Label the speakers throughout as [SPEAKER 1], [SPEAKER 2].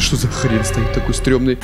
[SPEAKER 1] Что за хрен стоит такой стрёмный?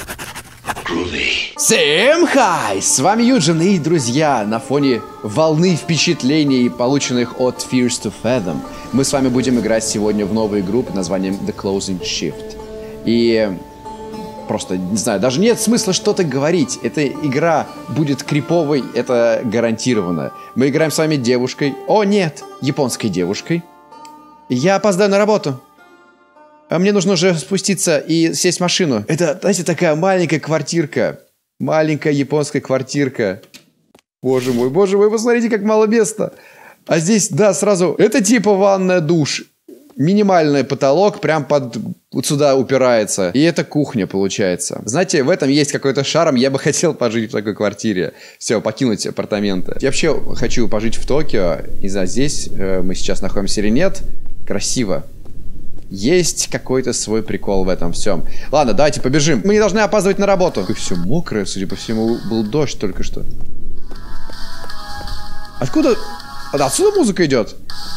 [SPEAKER 1] Всем хай! С вами Юджин и друзья. На фоне волны впечатлений, полученных от Fears to Fathom, мы с вами будем играть сегодня в новую игру под названием The Closing Shift. И просто, не знаю, даже нет смысла что-то говорить. Эта игра будет криповой, это гарантированно. Мы играем с вами девушкой. О, нет! Японской девушкой. Я опоздаю на работу. А мне нужно уже спуститься и сесть в машину. Это, знаете, такая маленькая квартирка. Маленькая японская квартирка. Боже мой, посмотрите, как мало места. А здесь, да, сразу... Это типа ванная, душ. Минимальный потолок прям под... Вот сюда упирается. И это кухня, получается. Знаете, в этом есть какой-то шарм. Я бы хотел пожить в такой квартире. Все, покинуть апартаменты. Я вообще хочу пожить в Токио. И здесь мы сейчас находимся или нет. Красиво. Есть какой-то свой прикол в этом всем. Ладно, давайте побежим. Мы не должны опаздывать на работу. И все мокрое, судя по всему, был дождь только что. Откуда? Отсюда музыка идет?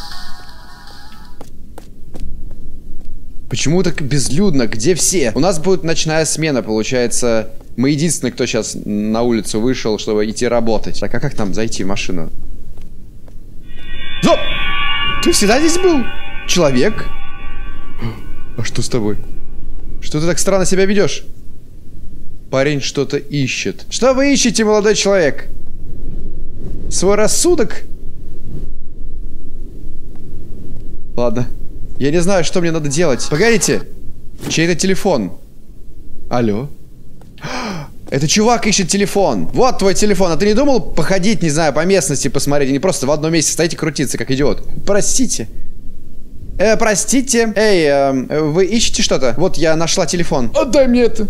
[SPEAKER 1] Почему так безлюдно? Где все? У нас будет ночная смена, получается. Мы единственные, кто сейчас на улицу вышел, чтобы идти работать. Так, а как там зайти в машину? Стоп! Ты всегда здесь был? Человек? А что с тобой? Что ты так странно себя ведешь? Парень что-то ищет. Что вы ищете, молодой человек? Свой рассудок? Ладно. Я не знаю, что мне надо делать. Погодите. Чей-то телефон. Алло? Это чувак ищет телефон. Вот твой телефон. А ты не думал походить, не знаю, по местности посмотреть, а не просто в одном месте стоите крутиться, как идиот? Простите. Простите. Эй, вы ищете что-то? Вот я нашла телефон. Отдай мне это.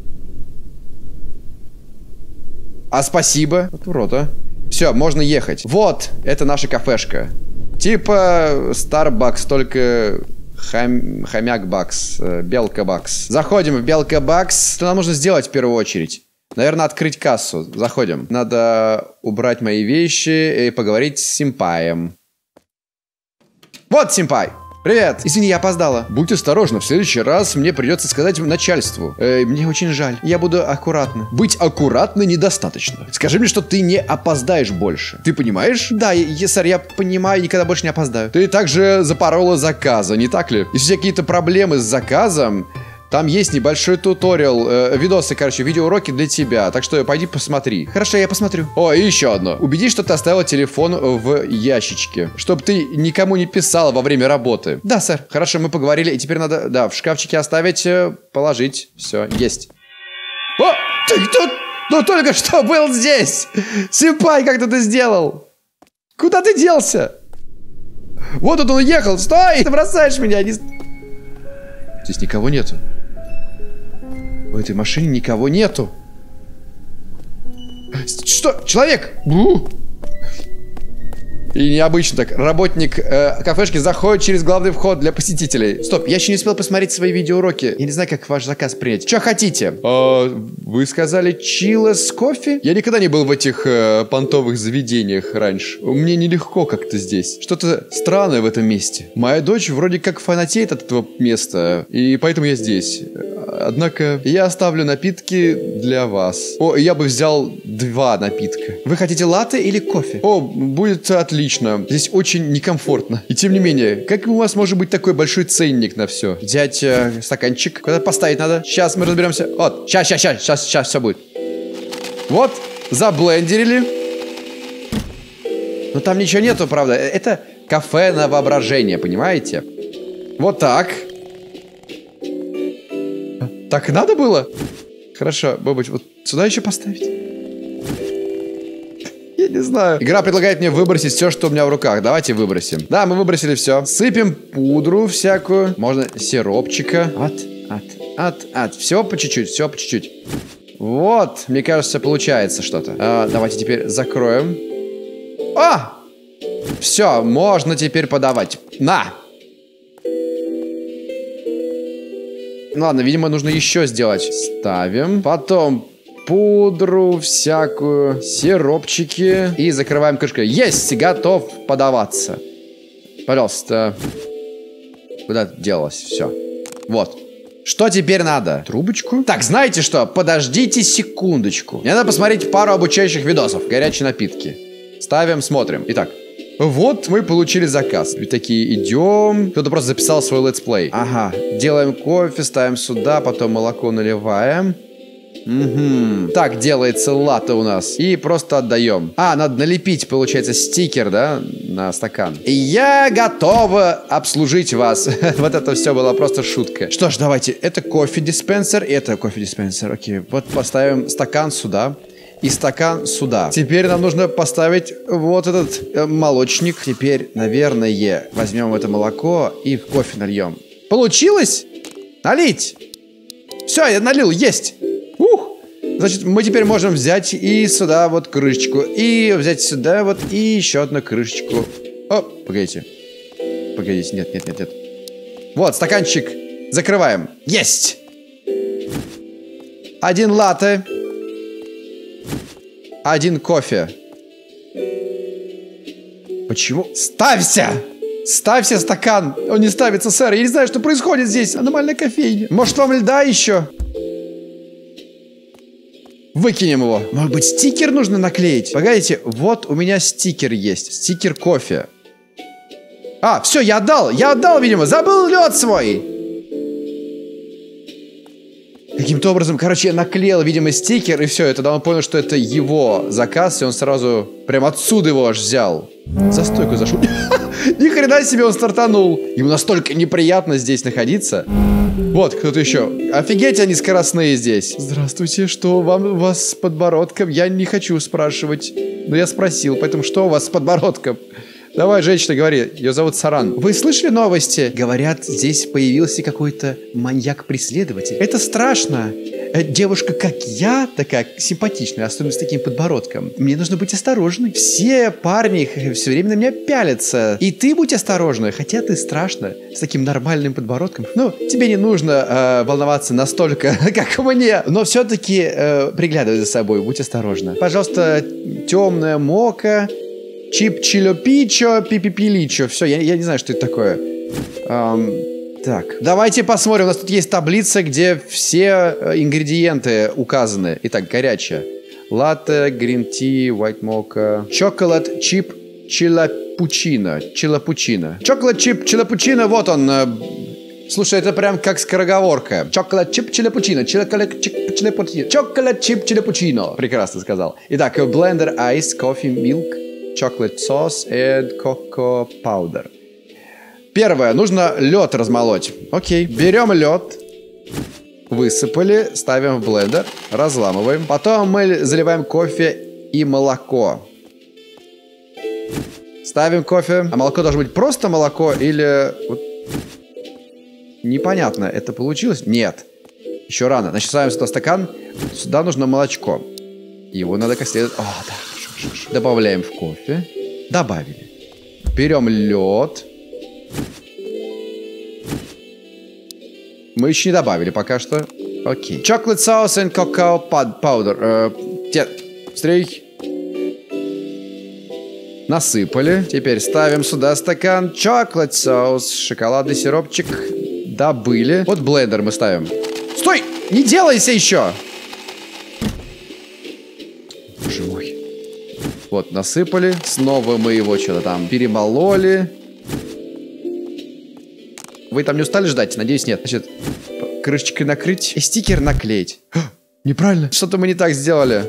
[SPEAKER 1] А спасибо. Вот урод, а. Все, можно ехать. Вот, это наша кафешка. Типа Starbucks, только хомяк бакс, белка бакс. Заходим в белка бакс. Что нам нужно сделать в первую очередь? Наверное, открыть кассу. Заходим. Надо убрать мои вещи и поговорить с симпаем. Вот симпай. Привет. Извини, я опоздала. Будь осторожна, в следующий раз мне придется сказать начальству. Мне очень жаль. Я буду аккуратна. Быть аккуратной недостаточно. Скажи мне, что ты не опоздаешь больше. Ты понимаешь? Да, сэр, я понимаю, никогда больше не опоздаю. Ты также запорола заказа, не так ли? Если у тебя какие-то проблемы с заказом, там есть небольшой туториал, видосы, короче, видеоуроки для тебя. Так что пойди посмотри. Хорошо, я посмотрю. О, и еще одно. Убедись, что ты оставила телефон в ящичке. Чтобы ты никому не писала во время работы. Да, сэр. Хорошо, мы поговорили. И теперь надо, да, в шкафчике оставить, положить. Все, есть. О, ты кто? Ну, только что был здесь. Симпай, как ты это сделал? Куда ты делся? Вот тут он уехал. Стой! Ты бросаешь меня. Здесь никого нету. В этой машине никого нету. Что? Человек! И необычно так. Работник кафешки заходит через главный вход для посетителей. Стоп, я еще не успел посмотреть свои видеоуроки. Я не знаю, как ваш заказ принять. Что хотите? Вы сказали чилос кофе? Я никогда не был в этих понтовых заведениях раньше. Мне нелегко как-то здесь. Что-то странное в этом месте. Моя дочь вроде как фанатеет от этого места. И поэтому я здесь. Однако я оставлю напитки для вас. О, я бы взял 2 напитка. Вы хотите латте или кофе? О, будет отлично. Здесь очень некомфортно. И тем не менее, как у вас может быть такой большой ценник на все? Взять стаканчик. Куда поставить надо? Сейчас мы разберемся. Вот, сейчас все будет. Вот, заблендерили. Но там ничего нету, правда. Это кафе на воображение, понимаете? Вот так. Так и надо было? Хорошо, Бобыч, вот сюда еще поставить? Я не знаю. Игра предлагает мне выбросить все, что у меня в руках. Давайте выбросим. Да, мы выбросили все. Сыпем пудру всякую. Можно сиропчика. Все по чуть-чуть, все по чуть-чуть. Вот, мне кажется, получается что-то. Давайте теперь закроем. Все, можно теперь подавать. На! Ладно, видимо, нужно еще сделать. Ставим. Потом пудру всякую, сиропчики. И закрываем крышкой. Есть! Готов подаваться. Пожалуйста. Куда делось? Все. Вот. Что теперь надо? Трубочку? Так, знаете что? Подождите секундочку. Мне надо посмотреть пару обучающих видосов. Горячие напитки. Ставим, смотрим. Итак. Вот мы получили заказ. И такие, идем. Кто-то просто записал свой летсплей. Ага. Делаем кофе, ставим сюда, потом молоко наливаем. Угу. Так делается латте у нас. И просто отдаем. Надо налепить, получается, стикер, да, на стакан. И я готова обслужить вас. Вот это все была просто шутка. Что ж, давайте. Это кофе-диспенсер, и это кофе-диспенсер. Окей. Вот поставим стакан сюда. И стакан сюда. Теперь нам нужно поставить вот этот молочник. Теперь, наверное, возьмем это молоко и в кофе нальем. Получилось? Налить. Все, я налил, есть. Значит, мы теперь можем взять и сюда вот крышечку. И взять сюда вот и еще одну крышечку. О, погодите. Погодите, нет. Вот, стаканчик. Закрываем. Есть. Один латте. Один кофе. Почему? Ставься! Ставься стакан. Он не ставится, сэр. Я не знаю, что происходит здесь. Аномальная кофейня. Может, вам льда еще? Выкинем его. Может быть, стикер нужно наклеить? Погодите, вот у меня стикер есть. Стикер кофе. Все, я отдал, видимо. Забыл лед свой. Каким-то образом, короче, я наклеил, видимо, стикер, и все. И тогда он понял, что это его заказ, и он сразу прям отсюда его аж взял. За стойку зашел. Ни хрена себе он стартанул. Ему настолько неприятно здесь находиться. Вот, кто-то еще. Офигеть, они скоростные здесь. Здравствуйте, что у вас с подбородком? Я не хочу спрашивать. Но я спросил, поэтому что у вас с подбородком? Давай, женщина, говори. Ее зовут Саран. Вы слышали новости? Говорят, здесь появился какой-то маньяк-преследователь. Это страшно. Девушка, как я, такая симпатичная, особенно с таким подбородком. Мне нужно быть осторожной. Все парни все время на меня пялятся. И ты будь осторожна, хотя ты страшна с таким нормальным подбородком. Ну, тебе не нужно волноваться настолько, как мне. Но все-таки приглядывай за собой, будь осторожна. Пожалуйста, темная мока, чип-чило-пичо, пи-пи-пи-личо. Все, я не знаю, что это такое. Так, давайте посмотрим. У нас тут есть таблица, где все ингредиенты указаны. Итак, горячее. Латте, грин-ти, white mocha, chocolate chip чилапучино. Chocolate chip чилапучино, вот он. Слушай, это прям как скороговорка. Chocolate chip чилапучино. Chocolate chip чилапучино. Прекрасно сказал. Итак, blender ice, coffee, milk, chocolate sauce and cocoa powder. Первое, нужно лед размолоть. Окей, берем лед, высыпали, ставим в блендер, разламываем. Потом мы заливаем кофе и молоко. Ставим кофе. А молоко должно быть просто молоко или... Вот... Непонятно, это получилось? Нет. Еще рано. Значит, ставим сюда стакан. Сюда нужно молочко. Его надо как следует... О, да, хорошо. Добавляем в кофе. Добавили. Берем лед. Мы еще не добавили пока что. Окей. Chocolate sauce and cocoa powder. Стрей. Насыпали. Теперь ставим сюда стакан. Chocolate sauce. Шоколадный сиропчик. Добыли. Вот блендер мы ставим. Стой! Не делайся еще! Боже мой. Вот, насыпали. Снова мы его что-то там перемололи. Вы там не устали ждать? Надеюсь, нет. Значит, крышечкой накрыть и стикер наклеить. Неправильно. Что-то мы не так сделали.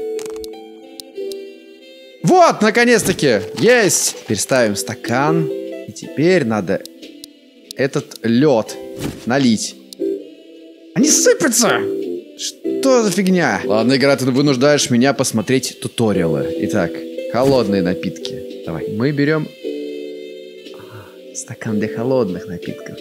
[SPEAKER 1] Вот, наконец-таки. Есть. Теперь ставим стакан. И теперь надо этот лед налить. Они сыпятся. Что за фигня? Ладно, игра, ты вынуждаешь меня посмотреть туториалы. Итак, холодные напитки. Давай. Мы берем стакан для холодных напитков.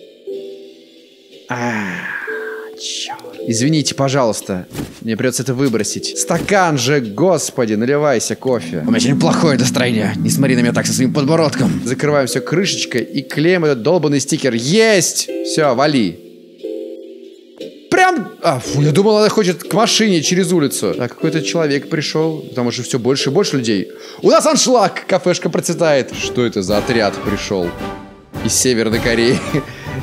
[SPEAKER 1] Черт. Извините, пожалуйста. Мне придется это выбросить. Стакан же, господи, наливайся кофе. У меня сегодня плохое настроение. Не смотри на меня так со своим подбородком. Закрываем все крышечкой и клеим этот долбанный стикер. Есть! Все, вали. Прям... я думал, она хочет к машине через улицу. Так, какой-то человек пришел. Потому что все больше и больше людей. У нас аншлаг! Кафешка процветает. Что это за отряд пришел? Из Северной Кореи.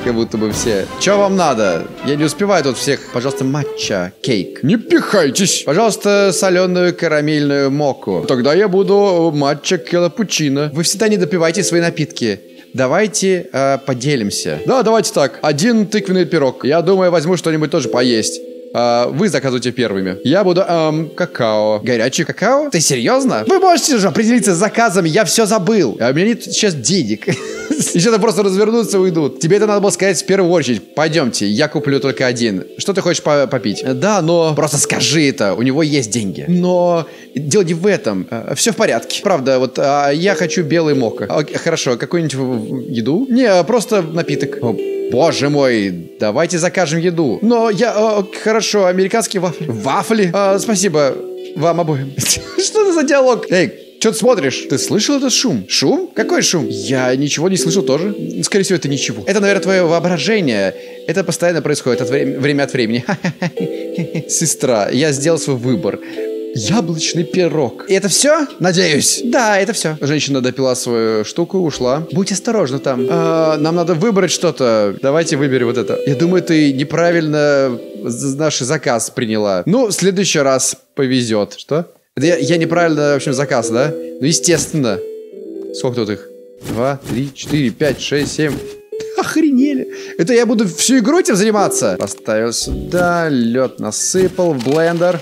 [SPEAKER 1] как будто бы все. Что вам надо? Я не успеваю тут всех. Пожалуйста, матча, кейк. Не пихайтесь. Пожалуйста, соленую карамельную моку. Тогда я буду матча капучино. Вы всегда не допивайте свои напитки. Давайте поделимся. Да, давайте так. Один тыквенный пирог. Я думаю, возьму что-нибудь тоже поесть. Вы заказывайте первыми. Я буду, какао. Горячий какао? Ты серьезно? Вы можете же определиться с заказами, я все забыл. А у меня нет сейчас денег. Еще то просто развернуться и уйдут. Тебе это надо было сказать в первую очередь. Пойдемте, я куплю только один. Что ты хочешь попить? Да, но... Просто скажи это, у него есть деньги. Но дело не в этом. Все в порядке. Правда, вот я хочу белый мока. Хорошо, какую-нибудь еду? Не, просто напиток. Боже мой, давайте закажем еду. Но я... хорошо, американские вафли. Вафли? Спасибо вам обоим. Что это за диалог? Эй, что ты смотришь? Ты слышал этот шум? Шум? Какой шум? Я ничего не слышал тоже. Скорее всего, это ничего. Это, наверное, твое воображение. Это постоянно происходит время от времени. Сестра, я сделал свой выбор. Яблочный пирог. И это все? Надеюсь. Да, это все. Женщина допила свою штуку и ушла. Будь осторожна там. Нам надо выбрать что-то. Давайте выберем вот это. Я думаю, ты неправильно наш заказ приняла. Ну, в следующий раз повезет. Что? Это я неправильно, в общем, заказ, да? Ну, естественно. Сколько тут их? 2, 3, 4, 5, 6, 7. Охренели. Это я буду всю игру этим заниматься? Поставил сюда. Лед насыпал в блендер.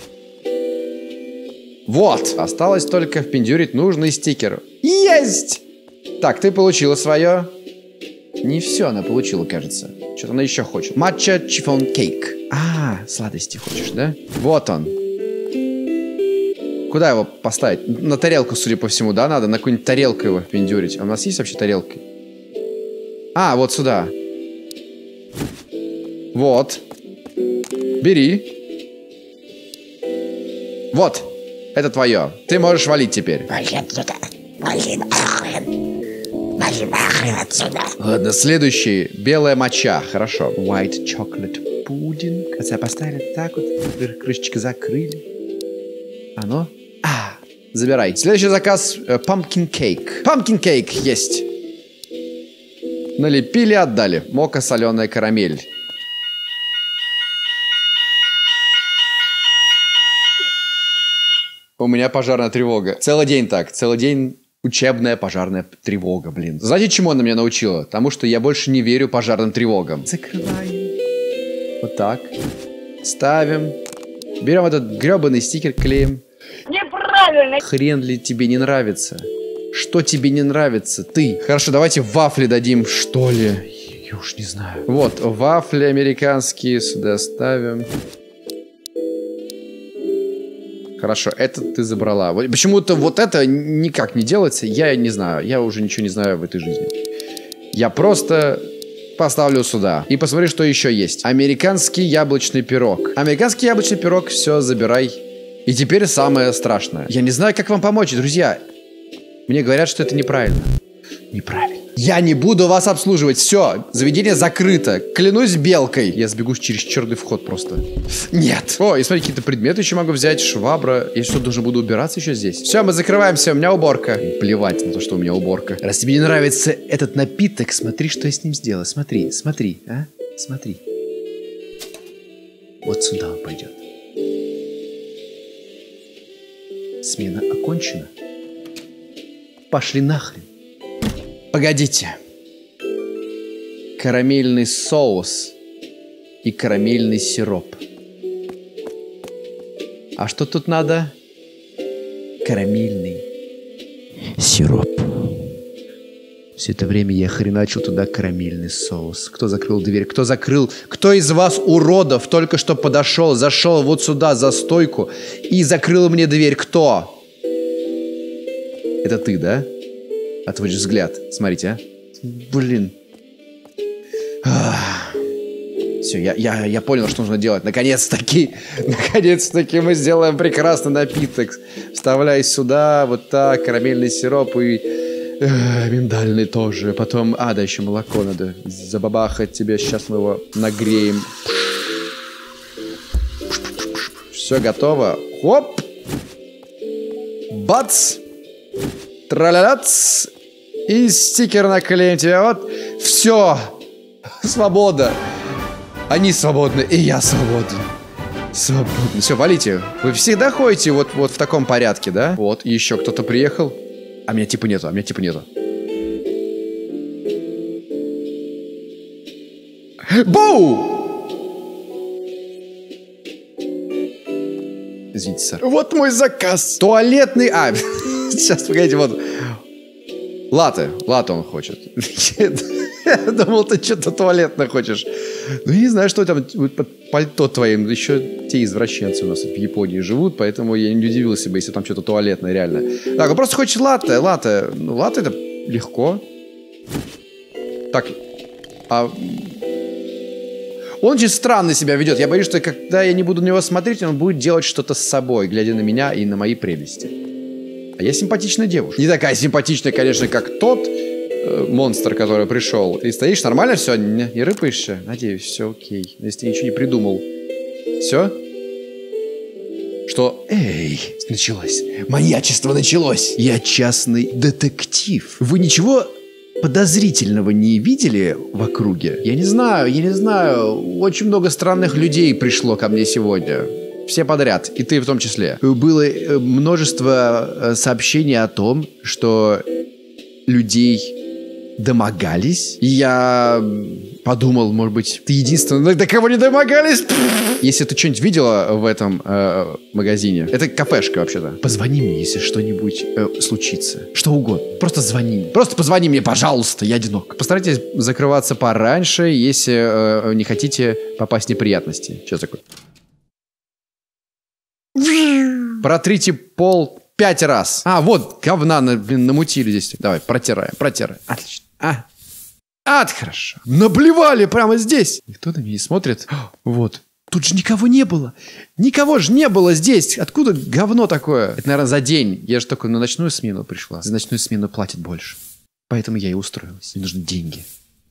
[SPEAKER 1] Вот, осталось только впендюрить нужный стикер. Есть! Так, ты получила свое. Не все она получила, кажется. Что-то она еще хочет. Матча чиффон кейк. Сладости хочешь, да? Вот он. Куда его поставить? На тарелку, судя по всему, да, надо? На какую-нибудь тарелку его впендюрить. А у нас есть вообще тарелки? Вот сюда. Вот. Бери. Вот. Это твое. Ты можешь валить теперь. Ладно, следующий. Белая моча. Хорошо. White chocolate pudding. Хотя поставили так вот. Крышечки закрыли. Оно? Забирай. Следующий заказ. Pumpkin cake. Pumpkin cake есть. Налепили, отдали. Мока, соленая карамель. У меня пожарная тревога. Целый день так. Целый день учебная пожарная тревога, блин. Знаете, чему она меня научила? Тому, что я больше не верю пожарным тревогам. Закрываем. Вот так. Ставим. Берем этот гребаный стикер, клеим. Неправильно. Хрен ли тебе не нравится? Что тебе не нравится? Ты. Хорошо, давайте вафли дадим, что ли? Я уж не знаю. Вот, вафли американские сюда ставим. Хорошо, это ты забрала. Почему-то вот это никак не делается. Я не знаю. Я уже ничего не знаю в этой жизни. Я просто поставлю сюда. И посмотри, что еще есть. Американский яблочный пирог. Американский яблочный пирог. Все, забирай. И теперь самое страшное. Я не знаю, как вам помочь, друзья. Мне говорят, что это неправильно. Неправильно. Я не буду вас обслуживать. Все, заведение закрыто. Клянусь белкой. Я сбегу через черный вход просто. Нет. О, и смотри, какие-то предметы еще могу взять. Швабра. Я что, должен буду убираться еще здесь? Все, мы закрываемся. У меня уборка. Плевать на то, что у меня уборка. Раз тебе не нравится этот напиток, смотри, что я с ним сделаю. Смотри, смотри, смотри. Вот сюда он пойдет. Смена окончена. Пошли нахрен. Погодите. Карамельный соус и карамельный сироп. А что тут надо? Карамельный сироп. Все это время я хреначил туда карамельный соус. Кто закрыл дверь? Кто закрыл? Кто из вас, уродов, только что подошел, зашел вот сюда за стойку и закрыл мне дверь? Кто? Это ты, да? Отводишь взгляд. Смотрите, а. Блин. Все, я понял, что нужно делать. Наконец-таки мы сделаем прекрасный напиток. Вставляй сюда, вот так, карамельный сироп и миндальный тоже. Потом, да, еще молоко надо забабахать тебе. Сейчас мы его нагреем. Все готово. Хоп! Бац! Траляляц! И стикер наклеим тебе. Вот. Все. Свобода. Они свободны, и я свободен. Свободны. Все, валите. Вы всегда ходите вот в таком порядке, да? Вот, и еще кто-то приехал. А меня типа нету, Боу! Извините, сэр. Вот мой заказ. Туалетный... сейчас, погодите, вот. Латте он хочет. Я думал, ты что-то туалетное хочешь. Ну, я не знаю, что там под пальто твоим. Еще те извращенцы у нас в Японии живут, поэтому я не удивился бы, если там что-то туалетное, реально. Так, он просто хочет латте. Ну, латте это легко. Так, он очень странно себя ведет. Я боюсь, что когда я не буду на него смотреть, он будет делать что-то с собой, глядя на меня и на мои прелести. А я симпатичная девушка. Не такая симпатичная, конечно, как тот монстр, который пришел. Ты стоишь, нормально все? Не рыпаешься? Надеюсь, все окей. Если ты ничего не придумал. Все? Что? Эй, началось. Маньячество началось. Я частный детектив. Вы ничего подозрительного не видели в округе? Я не знаю. Очень много странных людей пришло ко мне сегодня. Все подряд, и ты в том числе. Было множество сообщений о том, что людей домогались. И я подумал, может быть, ты единственный, до кого не домогались. Если ты что-нибудь видела в этом магазине, это кафешка вообще-то. Позвони мне, если что-нибудь случится. Что угодно. Просто звони. Просто позвони мне, пожалуйста, я одинок. Постарайтесь закрываться пораньше, если не хотите попасть в неприятности. Что такое? Протрите пол 5 раз. Вот, говна намутили здесь. Давай, протираем. Отлично. Хорошо. Наблевали прямо здесь. Никто на меня не смотрит. Вот. Тут же никого не было. Никого же не было здесь. Откуда говно такое? Это, наверное, за день. Я же только на ночную смену пришла. За ночную смену платят больше. Поэтому я и устроилась. Мне нужны деньги.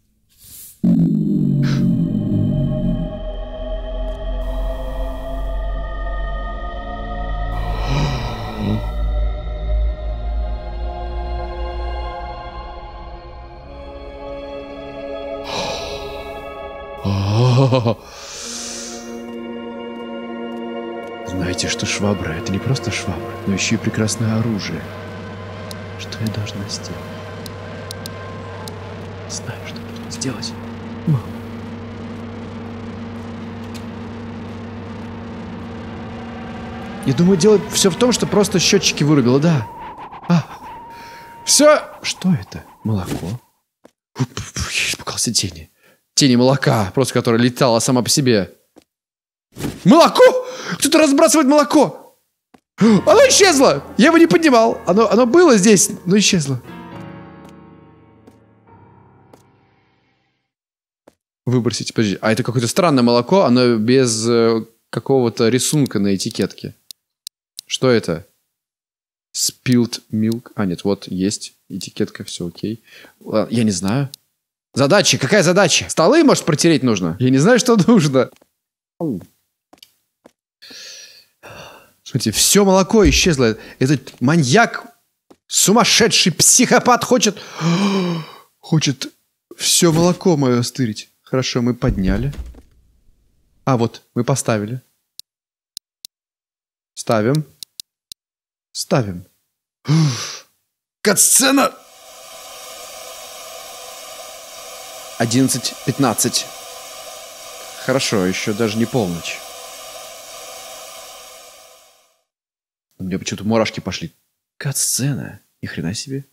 [SPEAKER 1] Знаете, что швабра — это не просто швабра, но еще и прекрасное оружие. Что я должна сделать? Знаю, что нужно сделать. Мама. Я думаю, дело все в том, что просто счетчики вырубило, да. Все. Что это? Молоко. Я испугался тени. Тени молока, просто которая летала сама по себе. Молоко! Кто-то разбрасывает молоко! Оно исчезло! Я его не поднимал. Оно было здесь, но исчезло. Выбросить, подожди. Это какое-то странное молоко, оно без какого-то рисунка на этикетке. Что это? Spilled milk. Нет, вот есть этикетка, все окей. Я не знаю. Задача, какая задача? Столы, может, протереть нужно? Я не знаю, что нужно. Смотрите, все молоко исчезло. Этот маньяк, сумасшедший психопат хочет все молоко мое стырить. Хорошо, мы подняли. Вот, мы поставили. Ставим. 11:15. Хорошо, еще даже не полночь. У меня почему-то мурашки пошли. Кат-сцена. Ни хрена себе.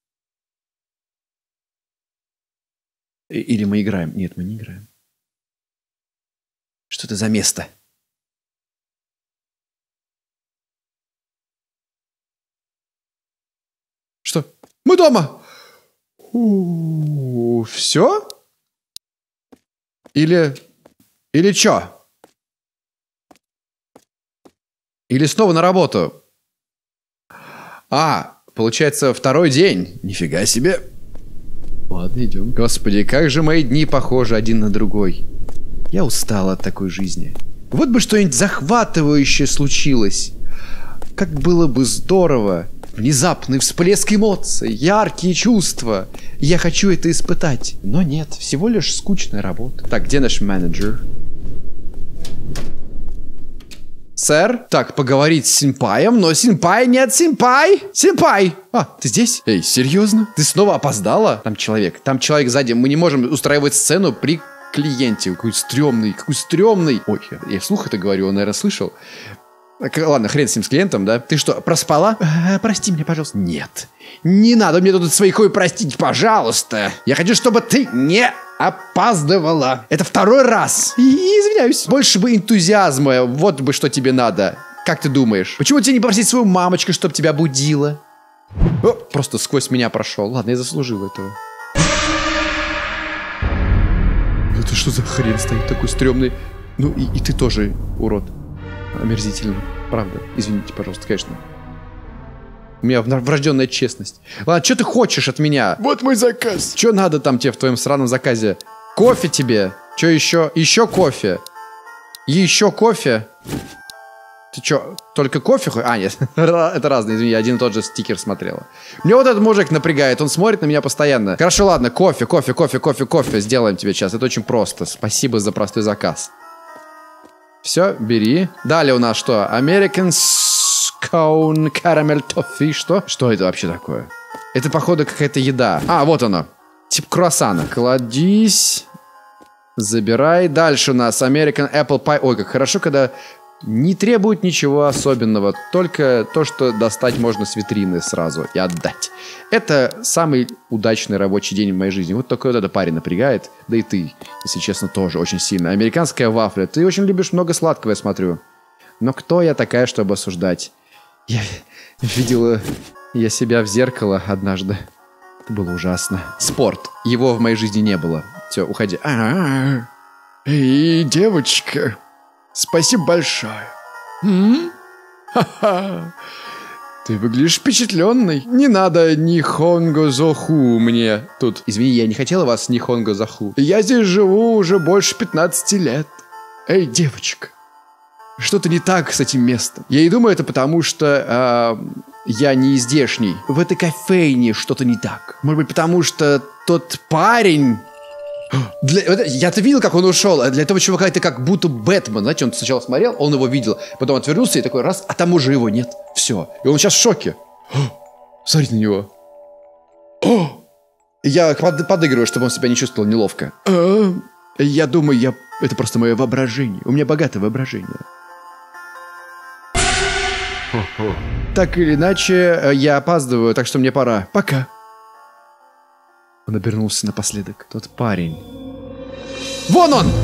[SPEAKER 1] Или мы играем? Нет, мы не играем. Что это за место? Что? Мы дома! Все? Или чё? Или снова на работу? Получается, второй день. Нифига себе. Ладно, идем. Господи, как же мои дни похожи один на другой. Я устал от такой жизни. Вот бы что-нибудь захватывающее случилось. Как было бы здорово, Внезапный всплеск эмоций, яркие чувства. Я хочу это испытать. Но нет, всего лишь скучная работа. Так, где наш менеджер? Сэр? Так, поговорить с сенпаем, но сенпай нет, сенпай! Сенпай! А, ты здесь? Эй, серьезно? Ты снова опоздала? Там человек сзади. Мы не можем устраивать сцену при клиенте. Какой стрёмный. Ой, я вслух это говорю, он, наверное, слышал. Ладно, хрен с ним, с клиентом, да? Ты что, проспала? Прости меня, пожалуйста. Нет. Не надо мне тут свои хуй простить, пожалуйста. Я хочу, чтобы ты не опаздывала. Это второй раз. И извиняюсь. Больше бы энтузиазма. Вот бы что тебе надо. Как ты думаешь? Почему тебе не попросить свою мамочку, чтобы тебя будила? О, просто сквозь меня прошел. Ладно, я заслужил этого. Это что за хрен стоит такой стрёмный? Ну и ты тоже, урод. Омерзительно. Правда. Извините, пожалуйста, конечно. У меня врожденная честность. Ладно, что ты хочешь от меня? Вот мой заказ. Что надо там тебе в твоем сраном заказе? Кофе тебе? Что еще? Еще кофе? Еще кофе? Ты что, только кофе? А, нет. Это разные, извини, я один и тот же стикер смотрела. Мне вот этот мужик напрягает, он смотрит на меня постоянно. Хорошо, ладно, кофе. Сделаем тебе сейчас. Это очень просто. Спасибо за простой заказ. Все, бери. Далее у нас что? American Scone Caramel Toffee. Что? Что это вообще такое? Это, походу, какая-то еда. А, вот оно. Тип круассана. Кладись. Забирай. Дальше у нас American Apple Pie. Ой, как хорошо, когда не требует ничего особенного. Только то, что достать можно с витрины сразу и отдать. Это самый удачный рабочий день в моей жизни. Вот такой вот этот парень напрягает. Да и ты, если честно, тоже очень сильно. Американская вафля. Ты очень любишь много сладкого, я смотрю. Но кто я такая, чтобы осуждать? Я видела себя в зеркало однажды. Это было ужасно. Спорт. Его в моей жизни не было. Все, уходи. Эй, девочка. Спасибо большое. Ха-ха. Ты выглядишь впечатленной. Не надо нихонго зоху мне тут. Извини, я не хотела вас нихонго зоху. Я здесь живу уже больше 15 лет. Эй, девочка. Что-то не так с этим местом. Я и думаю, это потому, что я не здешний. В этой кофейне что-то не так. Может быть, потому что тот парень... Я-то видел, как он ушел. А для этого чувака это как будто Бэтмен. Знаете, он сначала смотрел, он его видел, потом отвернулся и такой раз, а там уже его нет. Все. И он сейчас в шоке. Смотрите на него. Я подыгрываю, чтобы он себя не чувствовал неловко. Я думаю, это просто мое воображение. У меня богатое воображение. Так или иначе, я опаздываю, так что мне пора. Пока. Он обернулся напоследок. Тот парень. Вон он!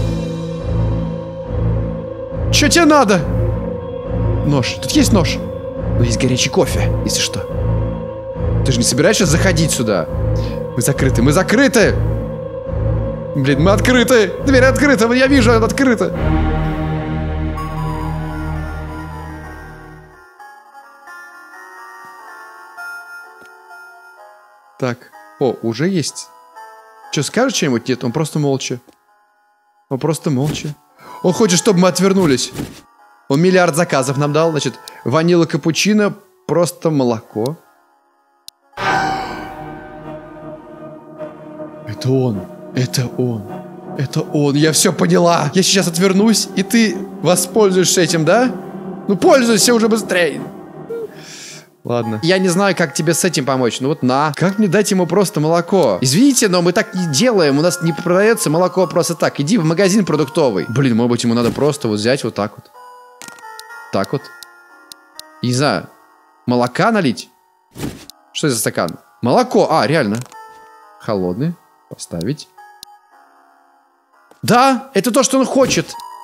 [SPEAKER 1] Че тебе надо? Нож. Тут есть нож. Но есть горячий кофе, если что. Ты же не собираешься заходить сюда? Мы закрыты, мы закрыты! Блин, мы открыты! Дверь открыта, я вижу, она открыта! Так. О, уже есть. Что, скажешь что-нибудь? Нет, он просто молча. Он просто молча. Он хочет, чтобы мы отвернулись. Он миллиард заказов нам дал. Значит, ванила капучино, просто молоко. Это он. Это он. Это он. Я все поняла. Я сейчас отвернусь, и ты воспользуешься этим, да? Ну, пользуйся уже быстрее. Ладно. Я не знаю, как тебе с этим помочь. Ну вот на. Как мне дать ему просто молоко? Извините, но мы так не делаем. У нас не продается молоко просто так. Иди в магазин продуктовый. Блин, может быть, ему надо просто вот взять вот так вот. Так вот. Не знаю. Молока налить? Что это за стакан? Молоко. А, реально. Холодный. Поставить. Да, это то, что он хочет.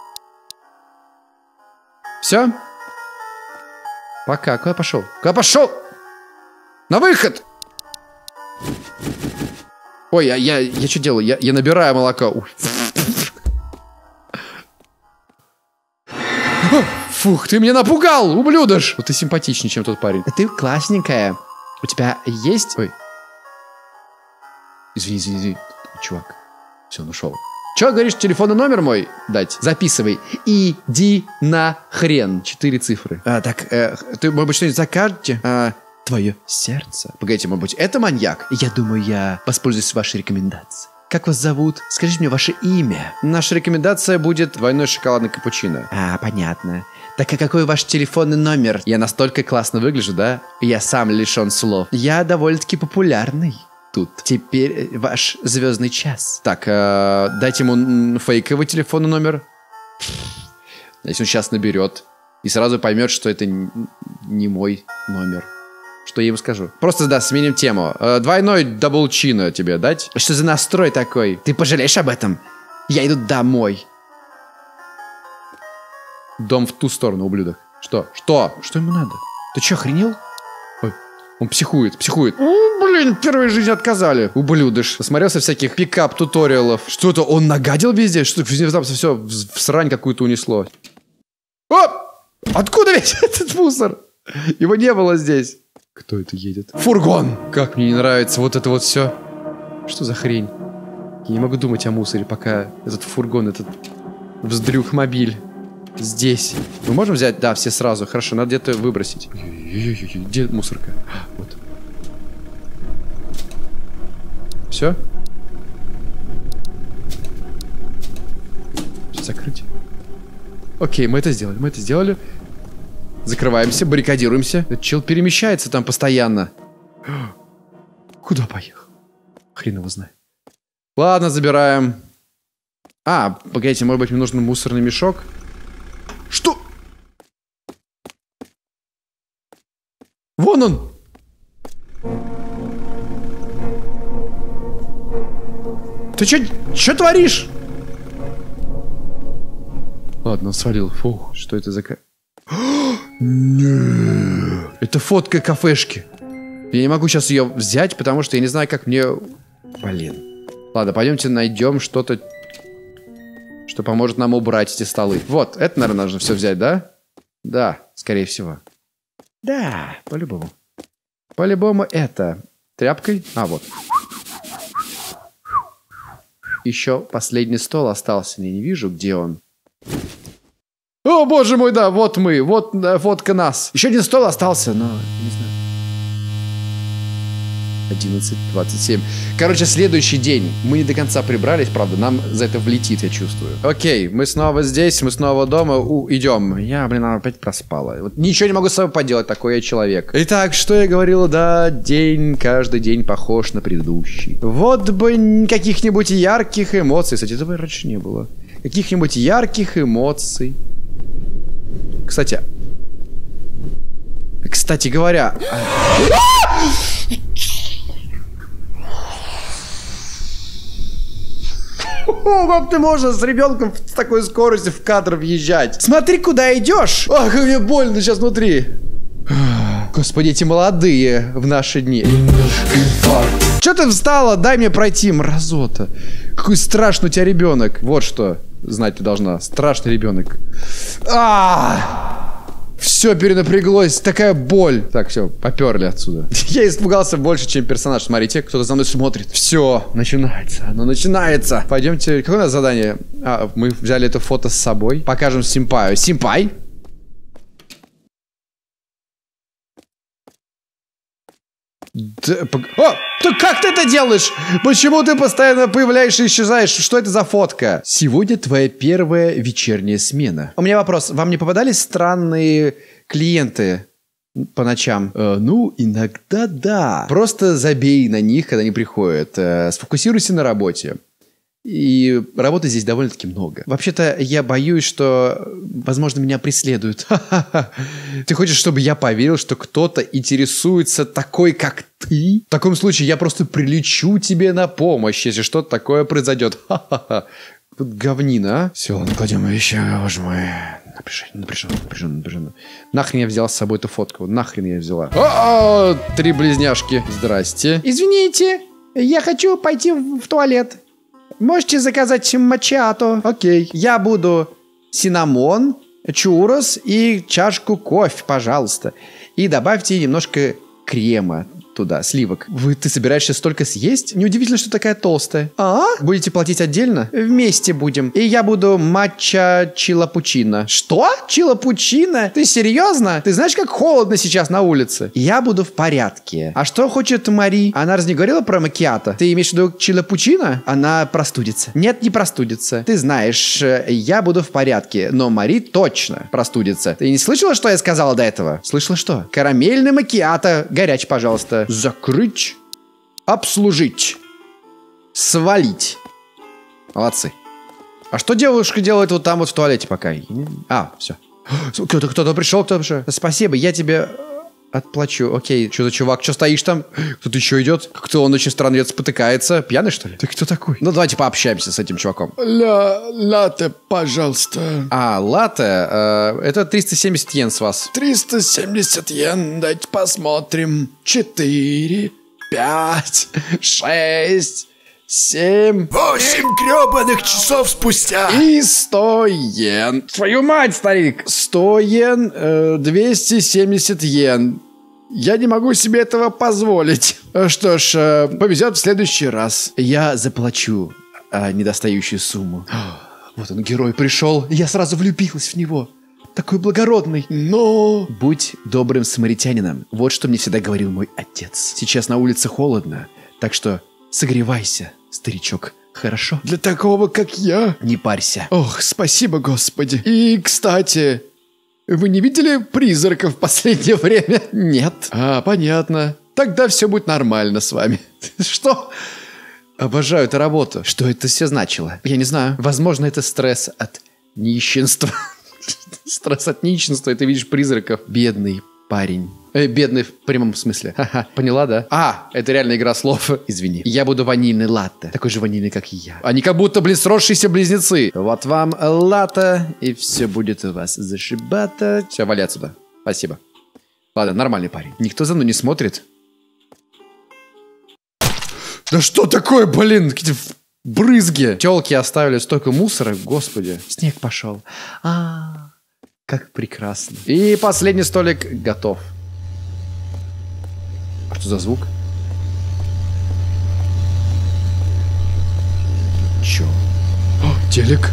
[SPEAKER 1] Все? Пока. Куда пошел? Куда пошел? На выход! Ой, я что делаю? Я набираю молоко. Фух, ты меня напугал, ублюдок! Вот ты симпатичнее, чем тот парень. Ты классненькая. У тебя есть... Ой. Извини. Чувак. Все, он ушел. Че, говоришь, телефонный номер мой дать? Записывай. Иди на хрен. 4 цифры. Так, ты, может быть, что-нибудь закажете?
[SPEAKER 2] твое сердце.
[SPEAKER 1] Погодите, может быть, это маньяк?
[SPEAKER 2] Я думаю, я воспользуюсь вашей рекомендацией. Как вас зовут? Скажите мне ваше имя.
[SPEAKER 1] Наша рекомендация будет двойной шоколадный капучино.
[SPEAKER 2] А, понятно. Так а какой ваш телефонный номер?
[SPEAKER 1] Я настолько классно выгляжу, да? Я сам лишен слов.
[SPEAKER 2] Я довольно-таки популярный тут. Теперь ваш звездный час.
[SPEAKER 1] Так, дайте ему фейковый телефонный номер. Если он сейчас наберет и сразу поймет, что это не мой номер. Что я ему скажу? Просто, да, сменим тему. Двойной даблчино тебе дать?
[SPEAKER 2] Что за настрой такой? Ты пожалеешь об этом? Я иду домой.
[SPEAKER 1] Дом в ту сторону, ублюдок. Что? Что?
[SPEAKER 2] Что ему надо? Ты что, охренел?
[SPEAKER 1] Ой, он психует. Блин, в первой жизни отказали. Ублюдыш. Посмотрелся всяких пикап-туториалов. Что-то он нагадил везде? Что внезапно все в срань какую-то унесло. О! Откуда весь этот мусор? Его не было здесь. Кто это едет? Фургон! Как мне не нравится вот это вот все. Что за хрень? Я не могу думать о мусоре, пока этот фургон, этот вздрюх-мобиль здесь. Мы можем взять? Да, все сразу. Хорошо, надо где-то выбросить. Где мусорка? Вот. Все? Закрыть. Окей, мы это сделали. Закрываемся, баррикадируемся. Этот чел перемещается там постоянно. Куда поехал? Хрен его знает. Ладно, забираем. А, погодите, может быть, мне нужен мусорный мешок? Что? Вон он! Ты чё творишь? Ладно, он свалил. Фух, что это за... Нет. Это фотка кафешки. Я не могу сейчас ее взять, потому что я не знаю, как мне... Блин. Ладно, пойдемте найдем что-то, что поможет нам убрать эти столы. Вот, это, наверное, нужно все взять, да? Да, скорее всего. Да, по-любому. По-любому это. Тряпкой? А, вот. Еще последний стол остался. Я не вижу, где он. О, боже мой, да, вот мы. Вот фотка нас. Еще один стол остался, но не знаю. 11:27. Короче, следующий день. Мы не до конца прибрались, правда. Нам за это влетит, я чувствую. Окей, мы снова здесь, мы снова дома. Идем. Я, блин, опять проспала. Вот ничего не могу с собой поделать, такой я человек. Итак, что я говорила? Да, каждый день похож на предыдущий. Вот бы каких-нибудь ярких эмоций. Кстати, этого раньше не было. Каких-нибудь ярких эмоций. Кстати говоря... Как ты можешь с ребенком с такой скоростью в кадр въезжать? Смотри, куда идешь! Ах, как мне больно сейчас внутри. Господи, эти молодые в наши дни. Че ты встала? Дай мне пройти, мразота. Какой страшный у тебя ребенок. Вот что знать ты должна. Страшный ребенок. Все перенапряглось, такая боль. Так, все, поперли отсюда. Я испугался больше, чем персонаж. Смотрите, кто-то за мной смотрит. Все, начинается, оно начинается. Пойдемте, какое у нас задание? Мы взяли это фото с собой. Покажем Симпаю. Симпай? Да как ты это делаешь? Почему ты постоянно появляешься и исчезаешь? Что это за фотка? Сегодня твоя первая вечерняя смена. У меня вопрос. Вам не попадались странные клиенты по ночам? Ну, иногда да. Просто забей на них, когда они приходят. Сфокусируйся на работе. И работы здесь довольно-таки много. Вообще-то я боюсь, что, возможно, меня преследуют. Ты хочешь, чтобы я поверил, что кто-то интересуется такой, как ты? В таком случае я просто прилечу тебе на помощь, если что-то такое произойдет. Тут говнина, а? Все, ладно, кладем вещи, боже мой. Напряженно. Нахрен я взял с собой эту фотку? Нахрен я взяла? О, 3 близняшки. Здрасте.
[SPEAKER 2] Извините, я хочу пойти в туалет. Можете заказать мачиато.
[SPEAKER 1] Окей.
[SPEAKER 2] Я буду синнамон, чуррос и чашку кофе, пожалуйста. И добавьте немножко крема.
[SPEAKER 1] туда сливок. Ты собираешься столько съесть? Неудивительно, что такая толстая. Будете платить отдельно? Вместе будем. И я буду матча чилапучино. Что? Чилапучино? Ты серьезно? Ты знаешь, как холодно сейчас на улице? Я буду в порядке. А что хочет Мари? Она разве не говорила про макиато? Ты имеешь в виду чилапучино? Она простудится. Нет, не простудится. Ты знаешь, я буду в порядке, но Мари точно простудится. Ты не слышала, что я сказала до этого? Слышала что? Карамельный макиато. Горячий, пожалуйста. Закрыть. Обслужить. Свалить. Молодцы. А что девушка делает вот там вот в туалете пока? Все. Кто-то пришел. Спасибо, я тебе отплачу. Окей, что за чувак? Что стоишь там? Кто-то еще идет? Как-то он очень странно идет, спотыкается. Пьяный, что ли? Ты кто такой? Ну, давайте пообщаемся с этим чуваком.
[SPEAKER 3] Латте, пожалуйста.
[SPEAKER 1] Латте? Это 370 йен с вас.
[SPEAKER 3] 370 йен, дайте посмотрим. 4, 5, 6... 7... 8 гребаных часов спустя.
[SPEAKER 1] И 100 йен. Твою мать, старик. 100 йен, 270 йен. Я не могу себе этого позволить. Что ж, повезет в следующий раз. Я заплачу недостающую сумму. Вот он, герой, пришел. Я сразу влюбилась в него. Такой благородный. Но... Будь добрым самаритянином. Вот что мне всегда говорил мой отец. Сейчас на улице холодно, так что... Согревайся, старичок, хорошо?
[SPEAKER 3] Для такого, как я?
[SPEAKER 1] Не парься.
[SPEAKER 3] Ох, спасибо, Господи. И, кстати, вы не видели призраков в последнее время?
[SPEAKER 1] Нет.
[SPEAKER 3] Понятно. Тогда все будет нормально с вами.
[SPEAKER 1] Что? Обожаю эту работу. Что это все значило? Я не знаю. Возможно, это стресс от нищенства. Стресс от нищенства, и ты видишь призраков. Бедный парень. Бедный в прямом смысле. Ха-ха. Поняла, да? Это реально игра слов. Извини. Я буду ванильный латте. Такой же ванильный, как и я. Они как будто, сросшиеся близнецы. Вот вам латте, и все будет у вас зашибато. Все, вали отсюда. Спасибо. Ладно, нормальный парень. Никто за мной не смотрит. Да что такое, блин? Какие-то брызги. Телки оставили столько мусора. Господи. Снег пошел. Как прекрасно. И последний столик готов. Что за звук? Чё?
[SPEAKER 3] Телек.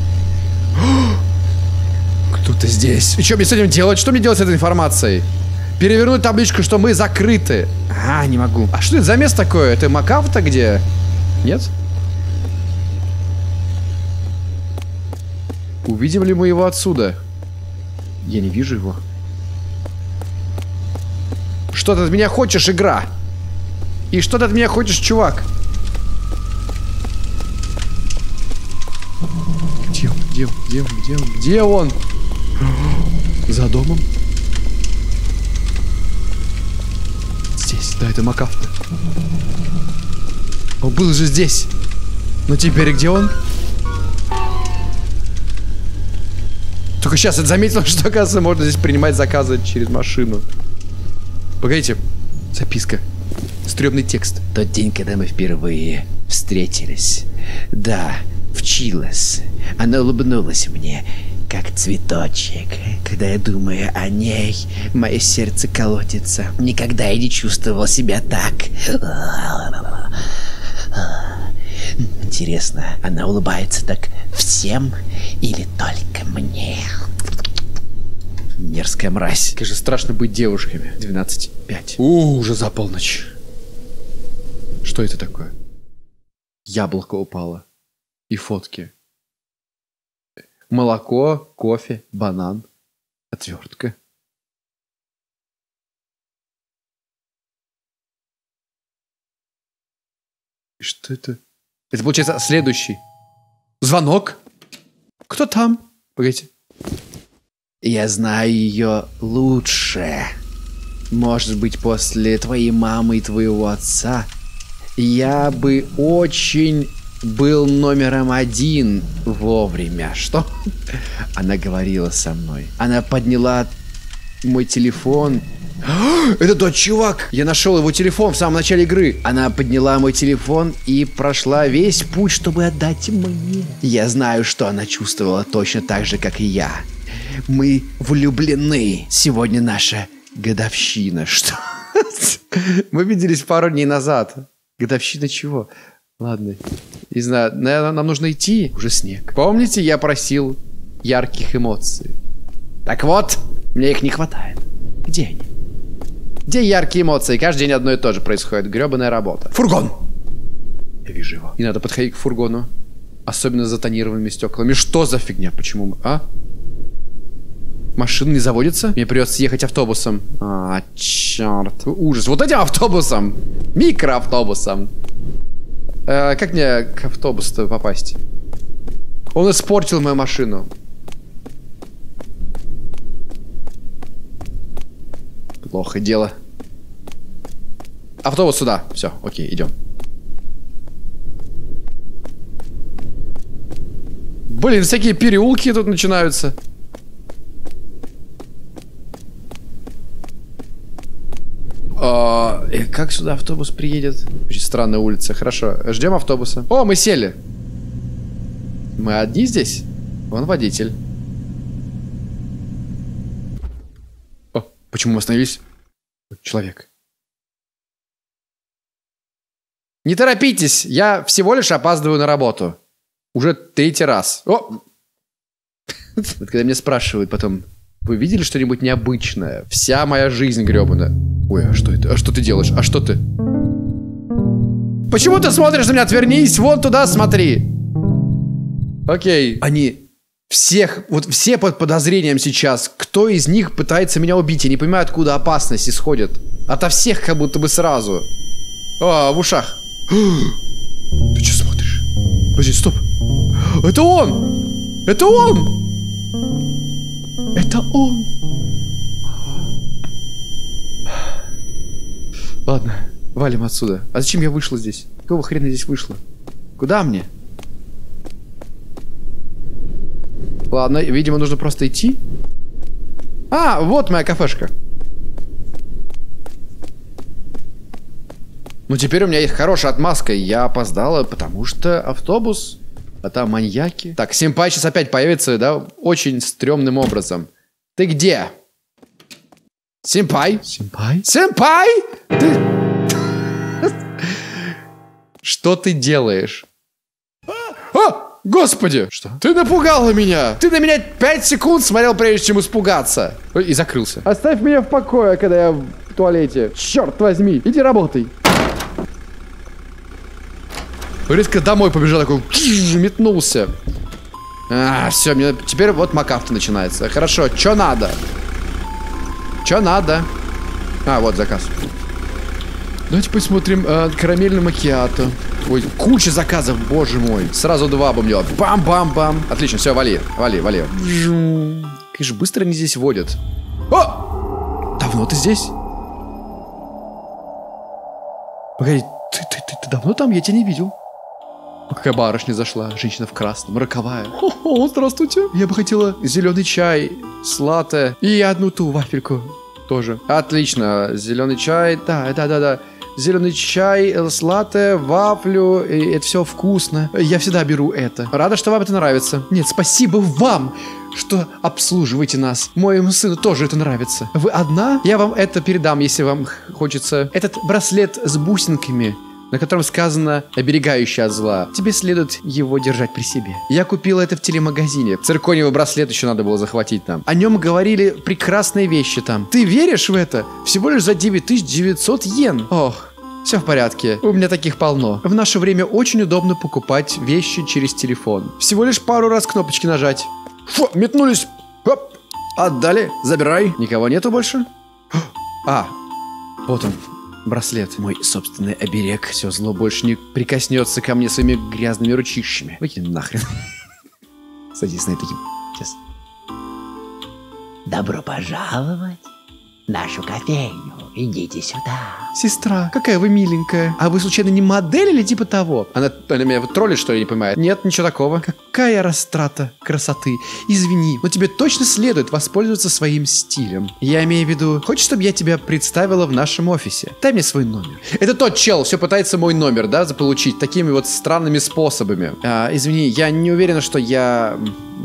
[SPEAKER 1] Кто-то здесь. И что мне с этим делать? Что мне делать с этой информацией? Перевернуть табличку, что мы закрыты. Не могу. А что это за место такое? Это Макафта где? Нет? Увидим ли мы его отсюда? Я не вижу его. Что ты от меня хочешь, игра? И что ты от меня хочешь, чувак? Где он?
[SPEAKER 3] За домом?
[SPEAKER 1] Здесь, да, это Макафта. Он был же здесь. Но теперь где он? Только сейчас я заметил, что, оказывается, можно здесь принимать заказы через машину. Погодите. Записка. Стрёмный текст.
[SPEAKER 4] Тот день, когда мы впервые встретились. Да, в Чилос. Она улыбнулась мне, как цветочек. Когда я думаю о ней, мое сердце колотится. Никогда я не чувствовал себя так. Интересно, она улыбается так всем или только мне?
[SPEAKER 1] Мерзкая мразь. Как же страшно быть девушками. 12:05. Уже за полночь. Что это такое? Яблоко упало. И фотки. Молоко, кофе, банан, отвертка. И что это? Это получается следующий. Звонок? Кто там? Погодите.
[SPEAKER 4] Я знаю ее лучше. Может быть, после твоей мамы и твоего отца я бы очень был номером 1 вовремя. Что? Она говорила со мной. Она подняла мой телефон.
[SPEAKER 1] Это тот чувак! Я нашел его телефон в самом начале игры.
[SPEAKER 4] Она подняла мой телефон и прошла весь путь, чтобы отдать мне. Я знаю, что она чувствовала точно так же, как и я. Мы влюблены. Сегодня наша годовщина. Что?
[SPEAKER 1] Мы виделись пару дней назад. Годовщина чего? Ладно. Не знаю, наверное, нам нужно идти. Уже снег. Помните, я просил ярких эмоций? Так вот, мне их не хватает. Где они? Где яркие эмоции? Каждый день одно и то же происходит. Гребаная работа. Фургон! Я вижу его. Не надо подходить к фургону. Особенно с затонированными стеклами. Что за фигня? Почему мы... А? Машина не заводится? Мне придется ехать автобусом. А, черт. Ужас. Вот этим автобусом. Микроавтобусом. Как мне к автобусу попасть? Он испортил мою машину. Плохо дело. Автобус сюда. Все, окей, идем. Блин, всякие переулки тут начинаются. Как сюда автобус приедет? Очень странная улица. Хорошо, ждем автобуса. О, мы сели. Мы одни здесь? Вон водитель. О, почему мы остановились? Человек. Не торопитесь, я всего лишь опаздываю на работу. Уже 3-й раз. О! Когда меня спрашивают потом, вы видели что-нибудь необычное? Вся моя жизнь гребаная. Ой, а что это? А что ты делаешь? А что ты? Почему ты смотришь на меня? Отвернись, вон туда смотри. Окей. Они всех, вот все под подозрением сейчас. Кто из них пытается меня убить? Я не понимаю, откуда опасность исходит. Ото всех как будто бы сразу. О, в ушах. Ты что смотришь? Подожди, стоп. Это он! Это он! Это он! Ладно, валим отсюда. А зачем я вышла здесь? Какого хрена здесь вышла? Куда мне? Ладно, видимо, нужно просто идти. А, вот моя кафешка. Ну, теперь у меня есть хорошая отмазка. Я опоздала, потому что автобус... А там маньяки. Так, симпай сейчас опять появится, да? Очень стрёмным образом. Ты где? Симпай? Симпай? Симпай! Ты... Что ты делаешь? А! Господи! Что? Ты напугала меня! Ты на меня 5 секунд смотрел, прежде чем испугаться. Ой, и закрылся. Оставь меня в покое, когда я в туалете. Черт возьми, иди работай. Резко домой побежал, такой метнулся. Все, мне теперь вот МакАвто начинается. Хорошо, что надо? Что надо? А, вот заказ. Давайте посмотрим карамельный макиато. Ой, куча заказов, боже мой. Сразу 2 будем делать. Бам-бам-бам. Отлично, все, вали, вали, вали. Конечно, быстро они здесь водят. О! Давно ты здесь? Погоди, ты давно там? Я тебя не видел. Какая барышня зашла, женщина в красном, роковая. О, здравствуйте. Я бы хотела зеленый чай с латте и одну ту вафельку тоже. Отлично, зеленый чай, да. Зеленый чай с латте, вафлю, и это все вкусно. Я всегда беру это. Рада, что вам это нравится. Нет, спасибо вам, что обслуживаете нас. Моему сыну тоже это нравится. Вы одна? Я вам это передам, если вам хочется. Этот браслет с бусинками, на котором сказано «оберегающий от зла». Тебе следует его держать при себе. Я купила это в телемагазине. Циркониевый браслет еще надо было захватить там. О нем говорили прекрасные вещи там. Ты веришь в это? Всего лишь за 9900 йен. Ох, все в порядке. У меня таких полно. В наше время очень удобно покупать вещи через телефон. Всего лишь пару раз кнопочки нажать. Фу, метнулись. Хоп. Отдали. Забирай. Никого нету больше? А, вот он. Браслет. Мой собственный оберег. Все зло больше не прикоснется ко мне своими грязными ручищами. Выкинь нахрен. Садись на это. Сейчас.
[SPEAKER 5] Добро пожаловать в нашу кофейню. Идите сюда.
[SPEAKER 1] Сестра, какая вы миленькая. А вы случайно не модель или типа того? Она меня троллит, что ли, не понимает? Нет, ничего такого. Какая растрата красоты. Извини, но тебе точно следует воспользоваться своим стилем. Я имею в виду, хочешь, чтобы я тебя представила в нашем офисе? Дай мне свой номер. Это тот чел, все пытается мой номер, да, заполучить такими вот странными способами. Извини, я не уверена, что я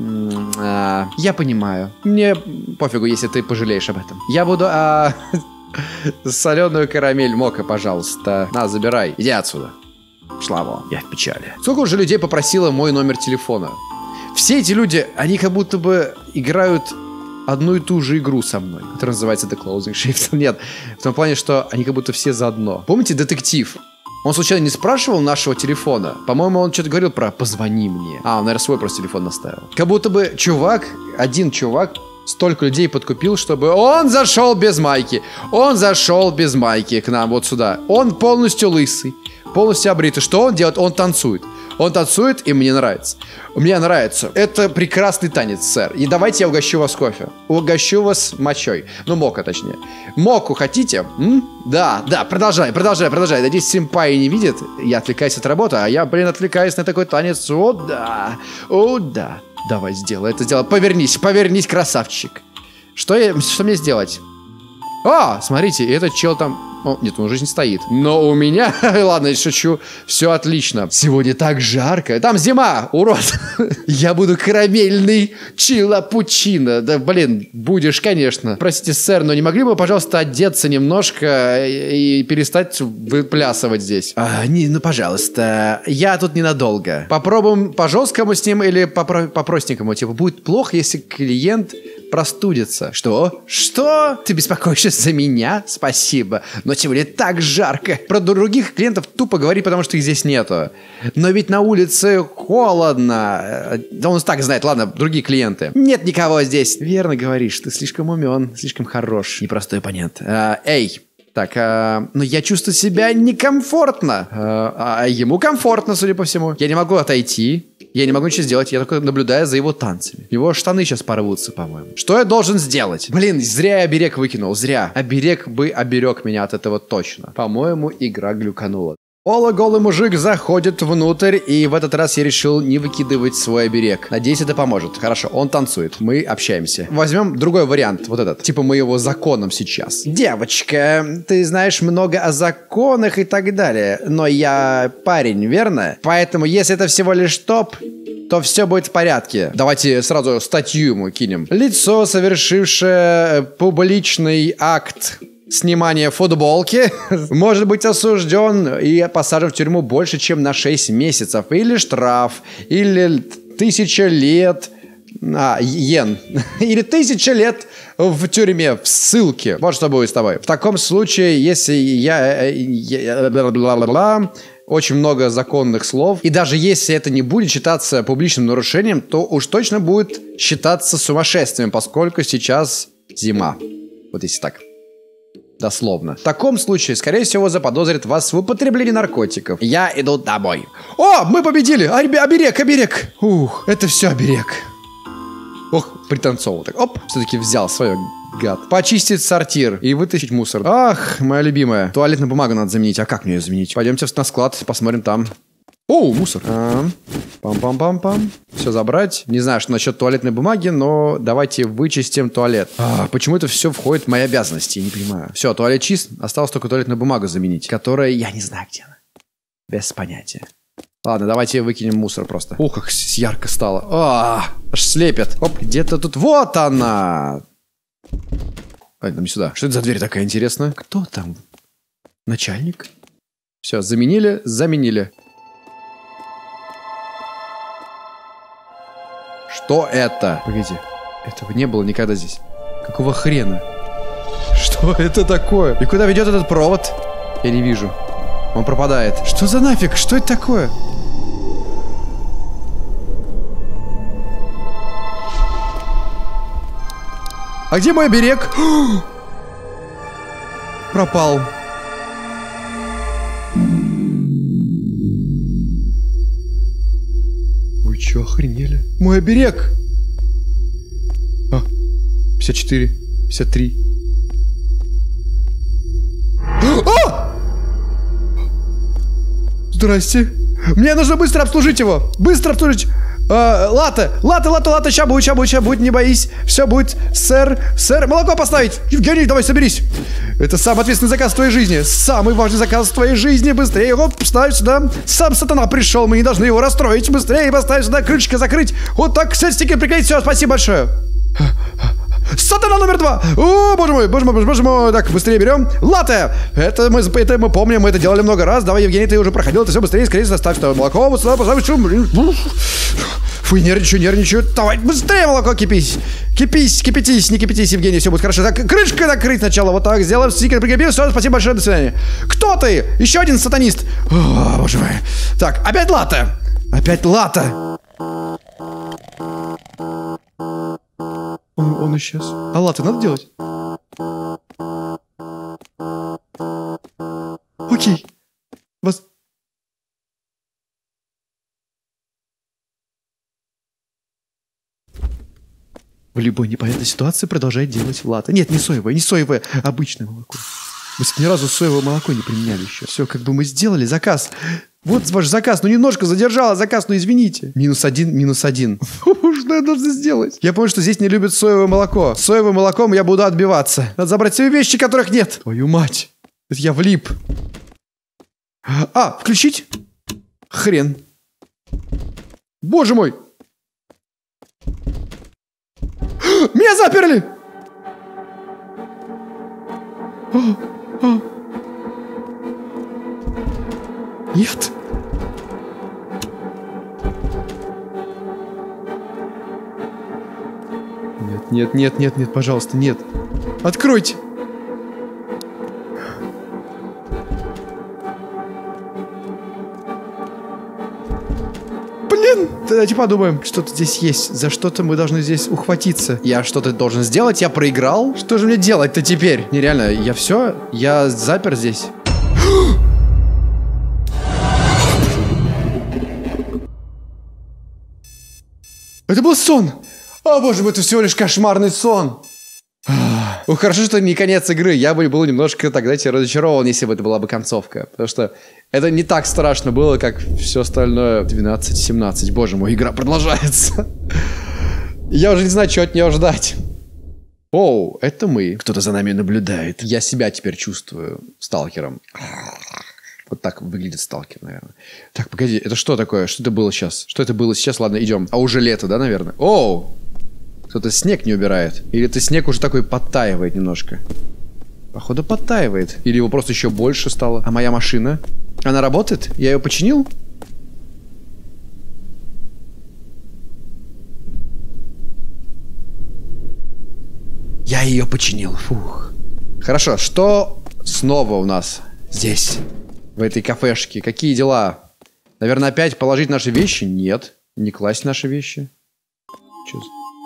[SPEAKER 1] понимаю. Мне пофигу, если ты пожалеешь об этом. Я буду... Соленую карамель мока, пожалуйста. На, забирай. Иди отсюда. Шла вон, я в печали. Сколько уже людей попросило мой номер телефона? Все эти люди, они как будто бы играют одну и ту же игру со мной, которая называется The Closing Shift. Нет, в том плане, что они как будто все заодно. Помните детектив? Он случайно не спрашивал нашего телефона? По-моему, он что-то говорил про «позвони мне». Он, наверное, свой просто телефон наставил. Как будто бы один чувак столько людей подкупил, чтобы он зашел без майки. Он зашел без майки к нам вот сюда. Он полностью лысый, полностью обритый. Что он делает? Он танцует. Он танцует, и мне нравится. Мне нравится. Это прекрасный танец, сэр. И давайте я угощу вас кофе. Угощу вас мочой. Ну, мока, точнее. Моку хотите? Да, продолжай. Надеюсь, симпай не видит. Я отвлекаюсь от работы, а я, отвлекаюсь на такой танец. О, да. Давай, сделай это. Повернись, красавчик. Что мне сделать? Смотрите, этот чел там... Нет, он уже не стоит. Но у меня... Ладно, я шучу. Все отлично. Сегодня так жарко. Там зима, урод. Я буду карамельный чилапучино. Да, будешь, конечно. Простите, сэр, но не могли бы, пожалуйста, одеться немножко и перестать выплясывать здесь? Пожалуйста. Я тут ненадолго. Попробуем по-жесткому с ним или по-простенькому? Типа, будет плохо, если клиент простудится. Что? Ты беспокоишься за меня? Спасибо. Но сегодня так жарко. Про других клиентов тупо говори, потому что их здесь нету. Но ведь на улице холодно. Да он так знает. Ладно, другие клиенты. Нет никого здесь. Верно говоришь. Ты слишком умен, слишком хорош. Непростой оппонент. Но я чувствую себя некомфортно. А ему комфортно, судя по всему. Я не могу отойти. Я не могу ничего сделать, я только наблюдаю за его танцами. Его штаны сейчас порвутся, по-моему. Что я должен сделать? Зря я оберег выкинул, зря. Оберег бы оберег меня от этого точно. По-моему, игра глюканула. Голый мужик заходит внутрь, и в этот раз я решил не выкидывать свой оберег. Надеюсь, это поможет. Хорошо, он танцует, мы общаемся. Возьмем другой вариант, вот этот. Типа мы его законом сейчас. Девочка, ты знаешь много о законах и так далее, но я парень, верно? Поэтому, если это всего лишь топ, то все будет в порядке. Давайте сразу статью ему кинем. Лицо, совершившее публичный акт снимание футболки, может быть осужден и посажен в тюрьму больше, чем на 6 месяцев. Или штраф, или 1000 лет... йен. Или 1000 лет в тюрьме, в ссылке. Вот что будет с тобой. В таком случае, если очень много законных слов, и даже если это не будет считаться публичным нарушением, то уж точно будет считаться сумасшествием, поскольку сейчас зима. Вот если так. Дословно. В таком случае, скорее всего, заподозрят вас в употреблении наркотиков. Я иду домой. Мы победили! Оберег! Это все оберег. Пританцовал так. Все-таки взял свое, гад. Почистить сортир и вытащить мусор. Моя любимая. Туалетную бумагу надо заменить. А как мне ее заменить? Пойдемте на склад, посмотрим там. Мусор. Пам-пам-пам-пам. Все забрать. Не знаю, что насчет туалетной бумаги, но давайте вычистим туалет. Почему это все входит в мои обязанности? Я не понимаю. Все, туалет чист. Осталось только туалетную бумагу заменить, которая... Я не знаю, где она. Без понятия. Ладно, давайте выкинем мусор просто. Как ярко стало. Аж слепит. Где-то тут... Вот она! Там не сюда. Что это за дверь такая интересная? Кто там? Начальник? Все, заменили. Что это? Погодите, этого не было никогда здесь. Какого хрена? Что это такое? И куда ведет этот провод? Я не вижу. Он пропадает. Что за нафиг? Что это такое? А где мой оберег? Пропал. Вы чё, охренели? Мой оберег! 54, 53. Здрасте. Мне нужно быстро обслужить его. Быстро обслужить. Латте, ща будет, не боись. Все будет, сэр, молоко поставить. Евгений, давай, соберись. Это самый ответственный заказ в твоей жизни. Самый важный заказ в твоей жизни. Быстрее его ставь сюда. Сам сатана пришел, мы не должны его расстроить. Быстрее поставь сюда, крышечка закрыть. Вот так, все, стикер приклеить, все, спасибо большое. Сатана номер 2. О, боже мой, боже мой, боже мой. Так, быстрее берем. Латте. Это мы помним, мы это делали много раз. Давай, Евгений, ты уже проходил, это все быстрее, скорее составь что молоко. Вот сюда поставь шум. Фу, нервничаю. Давай, быстрее молоко кипись. Кипятись, не кипятись, Евгений, все будет хорошо. Так, крышкой накрыть сначала, вот так сделаем. Стикер прикрепил, все, спасибо большое, до свидания. Кто ты? Еще один сатанист. О, боже мой. Так, опять латте. Он исчез. А латте надо делать? Окей. В любой непонятной ситуации продолжает делать латте. Нет, не соевое, обычное молоко. Мы ни разу соевое молоко не применяли еще. Все, как бы мы сделали заказ. Вот ваш заказ, немножко задержала заказ, извините. -1. Что я должен сделать? Я понял, что здесь не любят соевое молоко. Соевым молоком я буду отбиваться. Надо забрать все вещи, которых нет. Твою мать. Это я влип. Включить? Хрен. Боже мой. Меня заперли! Нет. Нет, пожалуйста, нет. Откройте. Блин, давайте подумаем, что-то здесь есть. За что-то мы должны здесь ухватиться. Я что-то должен сделать, я проиграл. Что же мне делать-то теперь? Нереально, я запер здесь. Это был сон. О, боже мой, это всего лишь кошмарный сон. Хорошо, что не конец игры. Я бы был немножко тогда разочарован, если бы это была бы концовка. Потому что это не так страшно было, как все остальное. 12-17. Боже мой, игра продолжается. Я уже не знаю, чего от нее ждать. Оу, это мы. Кто-то за нами наблюдает. Я себя теперь чувствую сталкером. Вот так выглядит сталкер, наверное. Так, погоди, это что такое? Что это было сейчас? Что это было сейчас? Ладно, идем. А уже лето, да, наверное? Оу! Кто-то снег не убирает. Или это снег уже такой подтаивает немножко. Походу подтаивает. Или его просто еще больше стало. А моя машина? Она работает? Я ее починил? Я ее починил. Фух. Хорошо, что снова у нас здесь? В этой кафешке? Какие дела? Наверное, опять положить наши вещи? Нет. Не класть наши вещи. Чё?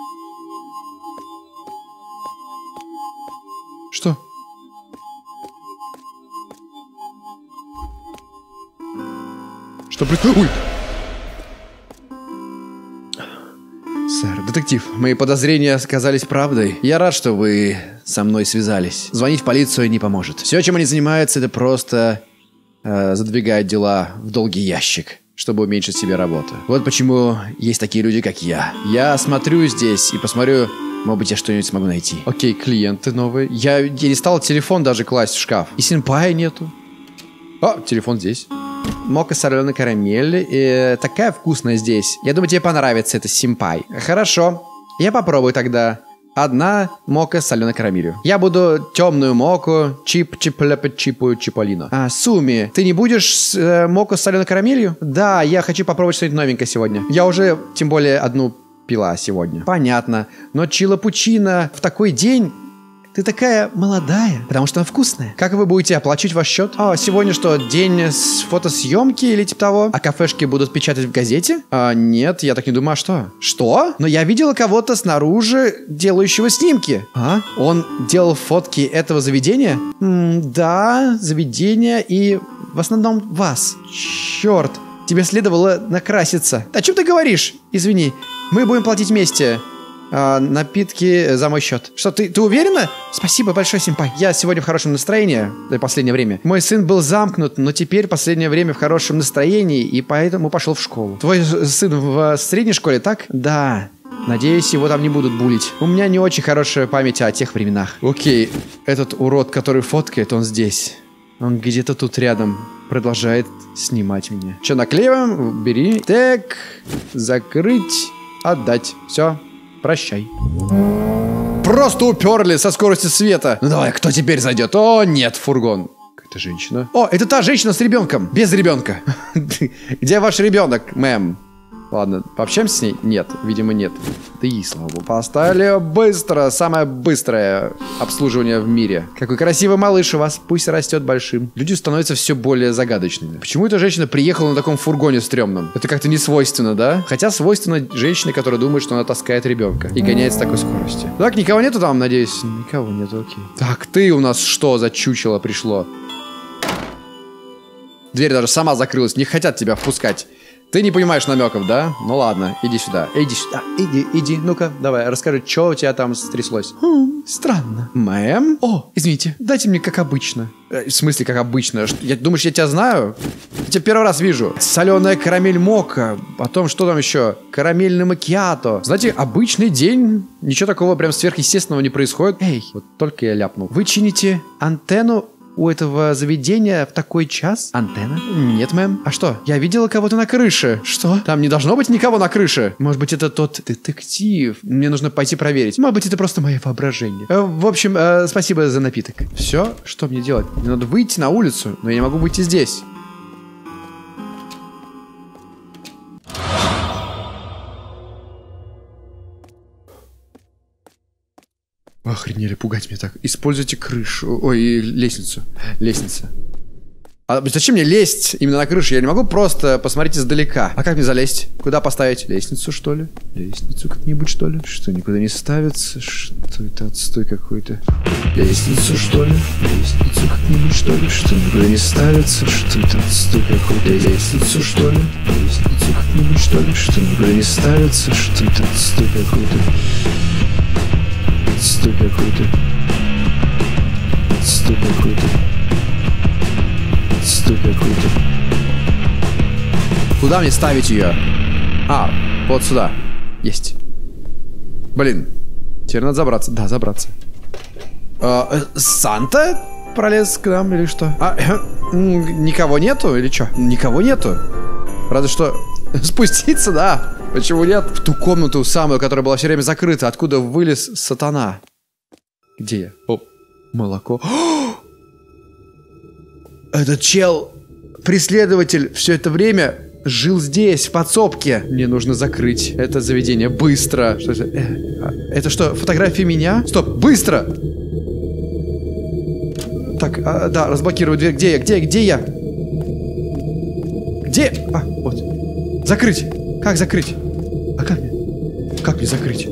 [SPEAKER 1] Что? Что происходит? Сэр, детектив, мои подозрения оказались правдой. Я рад, что вы со мной связались. Звонить в полицию не поможет. Все, чем они занимаются, это просто задвигать дела в долгий ящик, чтобы уменьшить себе работу. Вот почему есть такие люди, как я. Я смотрю здесь и посмотрю, может быть, я что-нибудь смогу найти. Окей, клиенты новые. Я не стал телефон даже класть в шкаф. И сенпая нету. О, телефон здесь. Мока соленой карамель. Такая вкусная здесь. Я думаю, тебе понравится это симпай. Хорошо. Я попробую тогда. Одна мока с соленой карамелью. Я буду темную моку, чиполино. Суми, ты не будешь моку с соленой карамелью? Да, я хочу попробовать что-нибудь новенькое сегодня. Я уже, тем более, одну пила сегодня. Понятно. Но чилапучино в такой день... Ты такая молодая, потому что она вкусная. Как вы будете оплачивать ваш счет? Сегодня что, день с фотосъемки или типа того? А кафешки будут печатать в газете? Нет, я так не думаю. А что? Что? Но я видела кого-то снаружи, делающего снимки. Он делал фотки этого заведения? Да, заведение и в основном вас. Черт, тебе следовало накраситься. О чем ты говоришь? Извини, мы будем платить вместе. Напитки за мой счет. Что, ты уверена? Спасибо большое, симпай. Я сегодня в хорошем настроении в последнее время. Мой сын был замкнут, но теперь в последнее время в хорошем настроении, и поэтому пошел в школу. Твой сын в средней школе, так? Да. Надеюсь, его там не будут булить. У меня не очень хорошая память о тех временах. Окей, этот урод, который фоткает, он здесь. Он где-то тут рядом. Продолжает снимать меня. Что, наклеиваем? Бери. Так, закрыть, отдать. Все. Прощай. просто уперли со скоростью света. Ну давай, кто теперь зайдет? О, нет, фургон. Какая-то женщина. О, это та женщина с ребенком. Без ребенка. Где ваш ребенок, мэм? Ладно, пообщаемся с ней? Нет, видимо, нет. Да и слава богу. Поставили быстро. Самое быстрое обслуживание в мире. Какой красивый малыш у вас. Пусть растет большим. Люди становятся все более загадочными. Почему эта женщина приехала на таком фургоне стрёмном? Это как-то не свойственно, да? Хотя свойственно женщине, которая думает, что она таскает ребенка. И гоняет с такой скоростью. Так, никого нету там, надеюсь? Никого нету, окей. Так, ты у нас что за чучело пришло? Дверь даже сама закрылась. Не хотят тебя впускать. Ты не понимаешь намеков, да? Ну ладно, иди сюда. Иди сюда. Иди. Ну-ка, давай, расскажи, что у тебя там стряслось.
[SPEAKER 2] Странно.
[SPEAKER 1] Мэм?
[SPEAKER 2] О, извините, дайте мне как обычно.
[SPEAKER 1] В смысле, как обычно? Думаешь, я тебя знаю? Я тебя первый раз вижу. Соленая карамель мока. Потом, что там еще? Карамельный макиато. Знаете, обычный день. Ничего такого прям сверхъестественного не происходит. Эй, вот только я ляпнул.
[SPEAKER 2] Вы чините антенну у этого заведения в такой час?
[SPEAKER 5] Антенна?
[SPEAKER 1] Нет, мэм. А что? Я видела кого-то на крыше.
[SPEAKER 2] Что?
[SPEAKER 1] Там не должно быть никого на крыше.
[SPEAKER 2] Может быть, это тот детектив?
[SPEAKER 1] Мне нужно пойти проверить.
[SPEAKER 2] Может быть, это просто мое воображение.
[SPEAKER 1] В общем, спасибо за напиток. Все? Что мне делать? Мне надо выйти на улицу, но я не могу выйти здесь. Охренели, пугать меня так. Используйте крышу. Ой, лестницу. Лестница. А зачем мне лезть именно на крышу? Я не могу просто посмотреть издалека. А как мне залезть? Куда поставить? Лестницу, что ли? Лестницу как-нибудь, что ли? Что, никуда не ставится? Что это отстой какой-то? Лестницу, что ли? Лестницу как-нибудь, что ли? Что, никуда не ставится? Что это отстой какой-то? Лестницу, что ли? Лестницу как-нибудь, что ли? Что, никуда не ставится? Что это отстой какой-то? Отстой какой-то. Отстой какой-то. Отстой какой-то. Куда мне ставить ее? А, вот сюда. Есть. Блин. Теперь надо забраться. Да, забраться. Санта пролез к нам или что? Никого нету или что? Никого нету. Разве что спуститься, да. Почему нет? В ту комнату самую, которая была все время закрыта, откуда вылез сатана. Где я? О, молоко. О! Этот чел, преследователь, все это время жил здесь, в подсобке. Мне нужно закрыть это заведение быстро. Что это? Это что, фотография меня? Стоп, быстро! Так, да, разблокирую дверь. Где я? Где я? Где? А, вот. Закрыть. Как закрыть? А как мне? Как мне закрыть?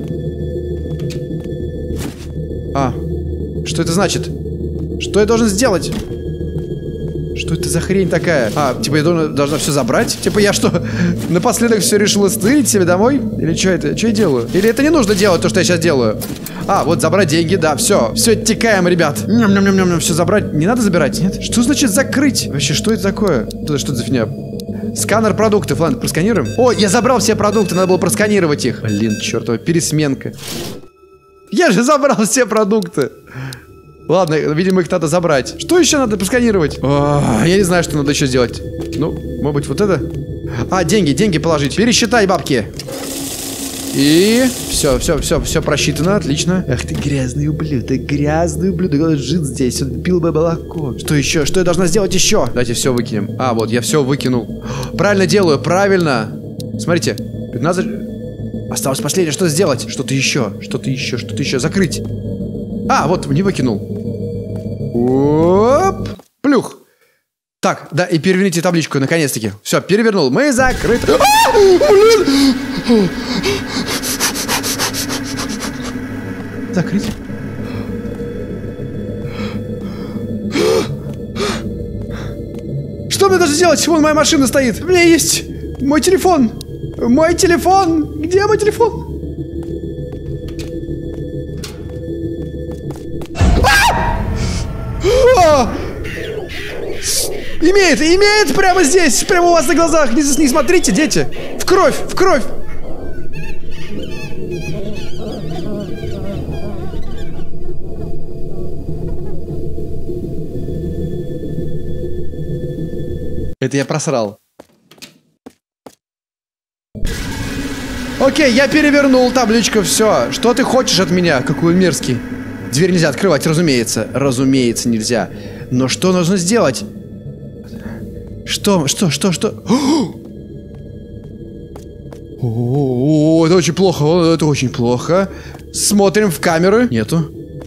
[SPEAKER 1] А, что это значит? Что я должен сделать? Что это за хрень такая? А, типа я должна все забрать? Типа я что, напоследок все решила стырить себе домой? Или что это? Что я делаю? Или это не нужно делать, то, что я сейчас делаю? А, вот забрать деньги, да, все. Все, оттекаем, ребят. Ням-ням-ням-ням, все забрать. Не надо забирать, нет? Что значит закрыть? Вообще, что это такое? Что это за фигня? Сканер продуктов, ладно, просканируем. О, я забрал все продукты, надо было просканировать их. Блин, чертова пересменка. Я же забрал все продукты. Ладно, видимо, их надо забрать. Что еще надо просканировать? Я не знаю, что надо еще сделать. Ну, может быть, вот это? А, деньги положить. Пересчитай бабки. И все просчитано, отлично. Ах ты грязный ублюдок, он жил здесь, он пил бы молоко. Что еще? Что я должна сделать еще? Давайте все выкинем. А, вот, я все выкинул. Правильно делаю, правильно. Смотрите, 15... Осталось последнее, что сделать? Что-то еще. Закрыть. А, вот, не выкинул. Оп, плюх. Так, да, и переверните табличку, наконец-таки. Все, перевернул. Мы закрыты. Блин! Закрыть. Что мне даже делать? Вон моя машина стоит. У меня есть мой телефон. Мой телефон. Где мой телефон? Имеет прямо здесь, прямо у вас на глазах. Не смотрите, дети. В кровь. Это я просрал. Окей, я перевернул табличку, все. Что ты хочешь от меня? Какой он мерзкий. Дверь нельзя открывать, разумеется. Разумеется, нельзя. Но что нужно сделать? Что? О, это очень плохо, это очень плохо. Смотрим в камеры. Нету.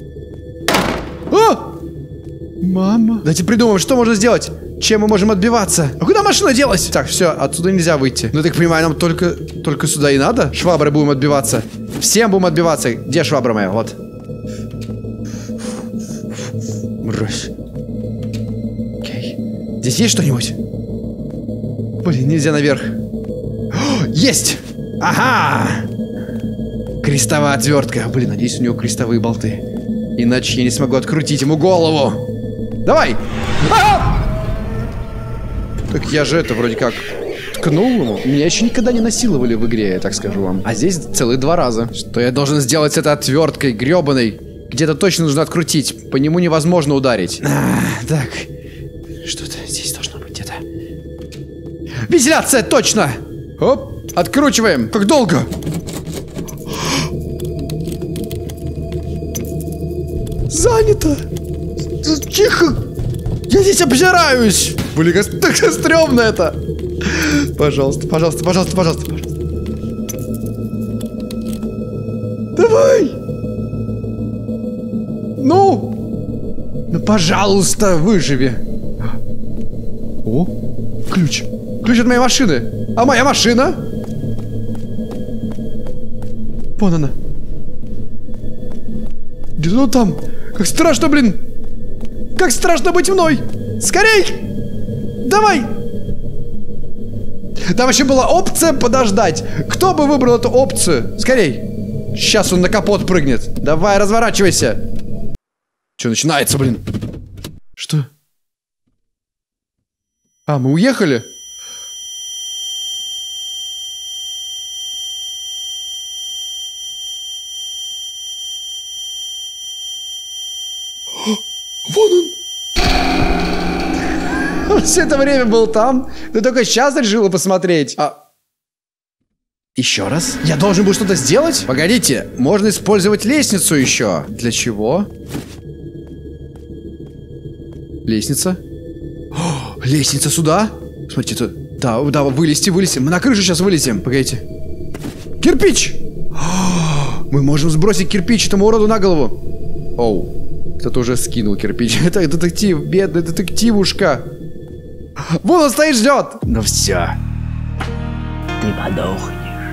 [SPEAKER 1] О! Мама. Давайте придумаем, что можно сделать. Чем мы можем отбиваться? А куда машина делась? Так, все, отсюда нельзя выйти. Ну, я так понимаю, нам только сюда и надо? Шваброй будем отбиваться. Всем будем отбиваться. Где швабра моя? Вот. Мразь. Окей. Здесь есть что-нибудь? Блин, нельзя наверх. О, есть! Ага! Крестовая отвертка. Блин, надеюсь, у него крестовые болты. Иначе я не смогу открутить ему голову. Давай! А-а-а! Так я же это вроде как ткнул ему. Меня еще никогда не насиловали в игре, я так скажу вам. А здесь целых 2 раза. Что я должен сделать с этой отверткой гребаной? Где-то точно нужно открутить. По нему невозможно ударить. Так. Что-то здесь должно быть где-то. Вентиляция, точно! Оп, откручиваем. Как долго? Занято. Тихо. Я здесь обжираюсь. Блин, так стрёмно это. Пожалуйста. Давай. Ну, пожалуйста, выживи. О, ключ. Ключ от моей машины. А моя машина? Вон она. Где-то он там. Как страшно, блин. Как страшно быть мной. Скорей. Давай. Там вообще была опция подождать. Кто бы выбрал эту опцию? Скорей. Сейчас он на капот прыгнет. Давай, разворачивайся. Что начинается, блин? Что? А, мы уехали? Вон он! Он все это время был там. Ты только сейчас решила посмотреть. Еще раз? Я должен был что-то сделать? Погодите, можно использовать лестницу еще. Для чего? Лестница? О, лестница сюда? Смотрите, тут. Да, вылезти. Мы на крышу сейчас вылезем. Погодите. Кирпич! О, мы можем сбросить кирпич этому уроду на голову. Оу. Кто-то уже скинул кирпич. Это детектив, бедный детективушка. Вон он стоит, ждет. Ну все.
[SPEAKER 5] Ты подохнешь.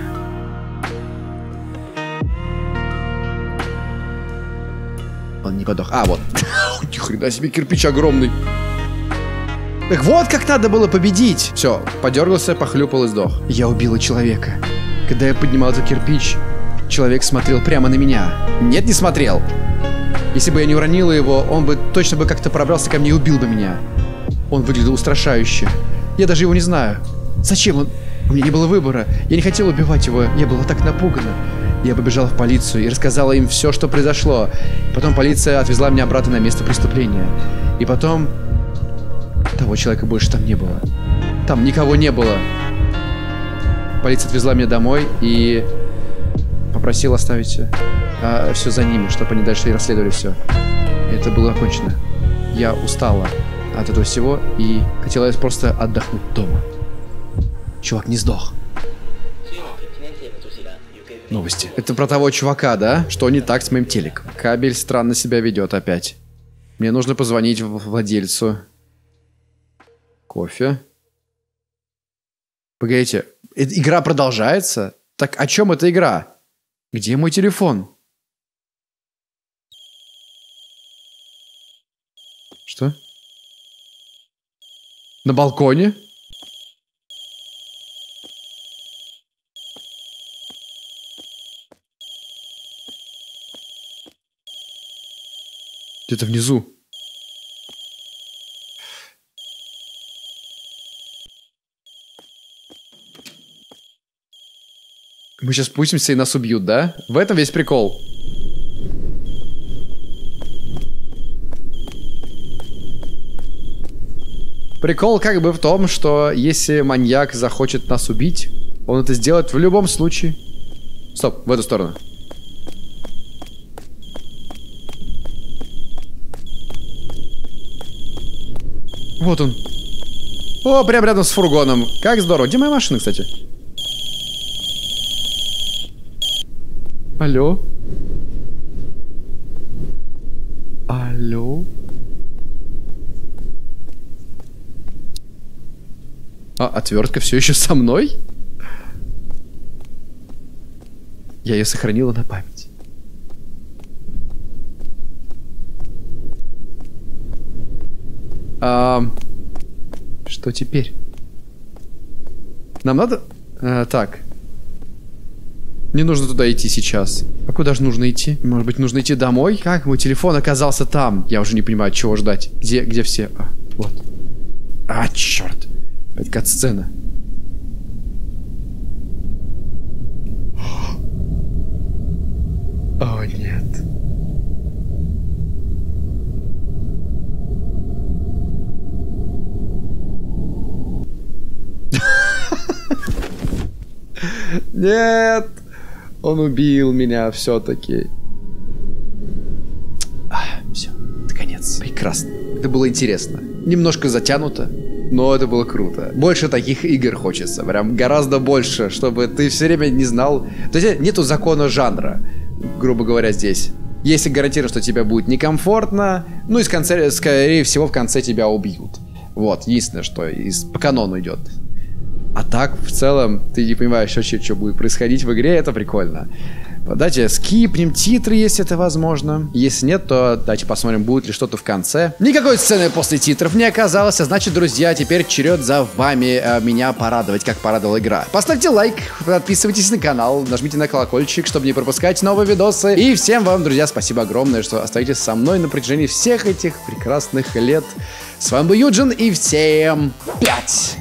[SPEAKER 1] Он не подох. А, вот. Ни хрена себе, кирпич огромный. Так вот как надо было победить. Все, подергался, похлюпал и сдох. Я убила человека. Когда я поднимал этот кирпич, человек смотрел прямо на меня. Нет, не смотрел. Если бы я не уронила его, он бы точно бы как-то пробрался ко мне и убил бы меня. Он выглядел устрашающе. Я даже его не знаю. Зачем он? У меня не было выбора. Я не хотела убивать его. Я была так напугана. Я побежала в полицию и рассказала им все, что произошло. Потом полиция отвезла меня обратно на место преступления. И потом... Того человека больше там не было. Там никого не было. Полиция отвезла меня домой и... попросила оставить все за ними, чтобы они дальше расследовали все. Это было окончено. Я устала от этого всего и хотела просто отдохнуть дома. Чувак не сдох. Новости. Это про того чувака, да? Что не так с моим телеком? Кабель странно себя ведет опять. Мне нужно позвонить владельцу. Кофе. Погодите, игра продолжается? Так о чем эта игра? Где мой телефон? Что? На балконе? Где-то внизу. Мы сейчас спустимся и нас убьют, да? В этом весь прикол. Прикол как бы в том, что если маньяк захочет нас убить, он это сделает в любом случае. Стоп, в эту сторону. Вот он. О, прям рядом с фургоном. Как здорово. Где моя машина, кстати? Алло? Алло? А, отвертка все еще со мной? Я ее сохранила на память. Что теперь? Нам надо... так. Не нужно туда идти сейчас. А куда же нужно идти? Может быть, нужно идти домой? Как мой телефон оказался там? Я уже не понимаю, чего ждать. Где все? А, вот. А, черт. Это кат-сцена. О, нет. Нет. Он убил меня все-таки. Все, это конец. Прекрасно. Это было интересно. Немножко затянуто, но это было круто. Больше таких игр хочется. Прям гораздо больше, чтобы ты все время не знал. То есть нету закона жанра, грубо говоря, здесь. Если гарантируют, что тебе будет некомфортно, ну и скорее всего в конце тебя убьют. Вот, единственное, что по канону идет. А так, в целом, ты не понимаешь вообще, что будет происходить в игре, это прикольно. Давайте скипнем титры, если это возможно. Если нет, то давайте посмотрим, будет ли что-то в конце. Никакой сцены после титров не оказалось, а значит, друзья, теперь черед за вами меня порадовать, как порадовала игра. Поставьте лайк, подписывайтесь на канал, нажмите на колокольчик, чтобы не пропускать новые видосы. И всем вам, друзья, спасибо огромное, что остаетесь со мной на протяжении всех этих прекрасных лет. С вами был Юджин, и всем 5!